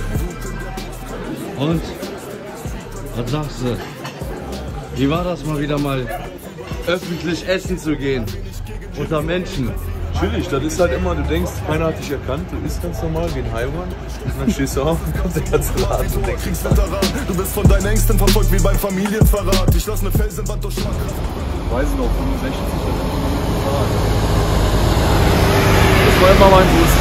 Und? Was sagst du? Wie war das mal wieder mal öffentlich essen zu gehen? Unter Menschen? Natürlich, das ist halt immer, du denkst, keiner hat dich erkannt, du isst ganz normal wie ein Heimann und dann stehst du auf und kommt der ganze Laden und denkt, Kriegsveteran, du bist von deinen Ängsten verfolgt wie beim Familienverrat. Ich lass eine Felsenwand durch Schlagkraft. weiß ich noch, fünfundsechzig. Das war immer mein Bus.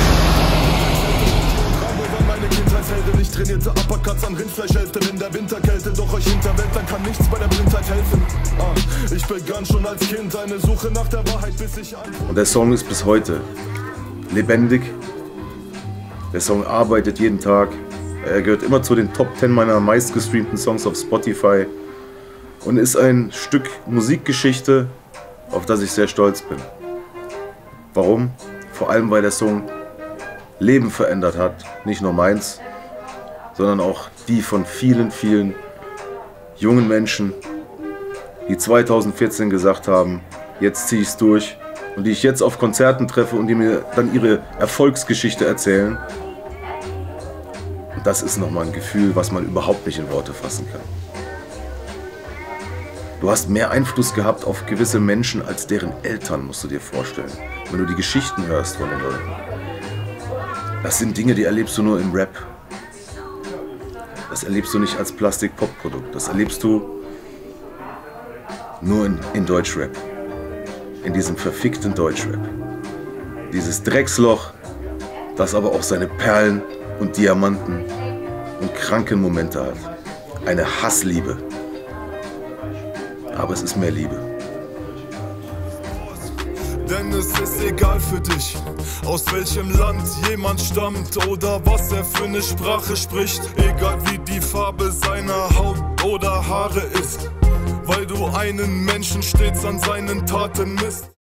Meine Kindheitshelden, ich trainierte Uppercuts an Rindfleischhälften in der Winterkälte. Doch euch Hinterwäldlern kann nichts bei der Blindheit helfen. Ah, ich begann schon als Kind eine Suche nach der Wahrheit, bis ich an. Und der Song ist bis heute lebendig. Der Song arbeitet jeden Tag. Er gehört immer zu den Top zehn meiner meistgestreamten Songs auf Spotify und ist ein Stück Musikgeschichte, auf das ich sehr stolz bin. Warum? Vor allem, weil der Song Leben verändert hat. Nicht nur meins, sondern auch die von vielen, vielen jungen Menschen, die zweitausendvierzehn gesagt haben, jetzt ziehe ich es durch, und die ich jetzt auf Konzerten treffe und die mir dann ihre Erfolgsgeschichte erzählen. Und das ist nochmal ein Gefühl, was man überhaupt nicht in Worte fassen kann. Du hast mehr Einfluss gehabt auf gewisse Menschen als deren Eltern, musst du dir vorstellen, wenn du die Geschichten hörst von den Leuten. Das sind Dinge, die erlebst du nur im Rap. Das erlebst du nicht als Plastik-Pop-Produkt. Das erlebst du nur in, in Deutschrap. In diesem verfickten Deutschrap. Dieses Drecksloch, das aber auch seine Perlen und Diamanten und kranken Momente hat. Eine Hassliebe. Aber es ist mehr Liebe. Denn es ist egal für dich, aus welchem Land jemand stammt oder was er für eine Sprache spricht. Egal wie die Farbe seiner Haut oder Haare ist, weil du einen Menschen stets an seinen Taten misst.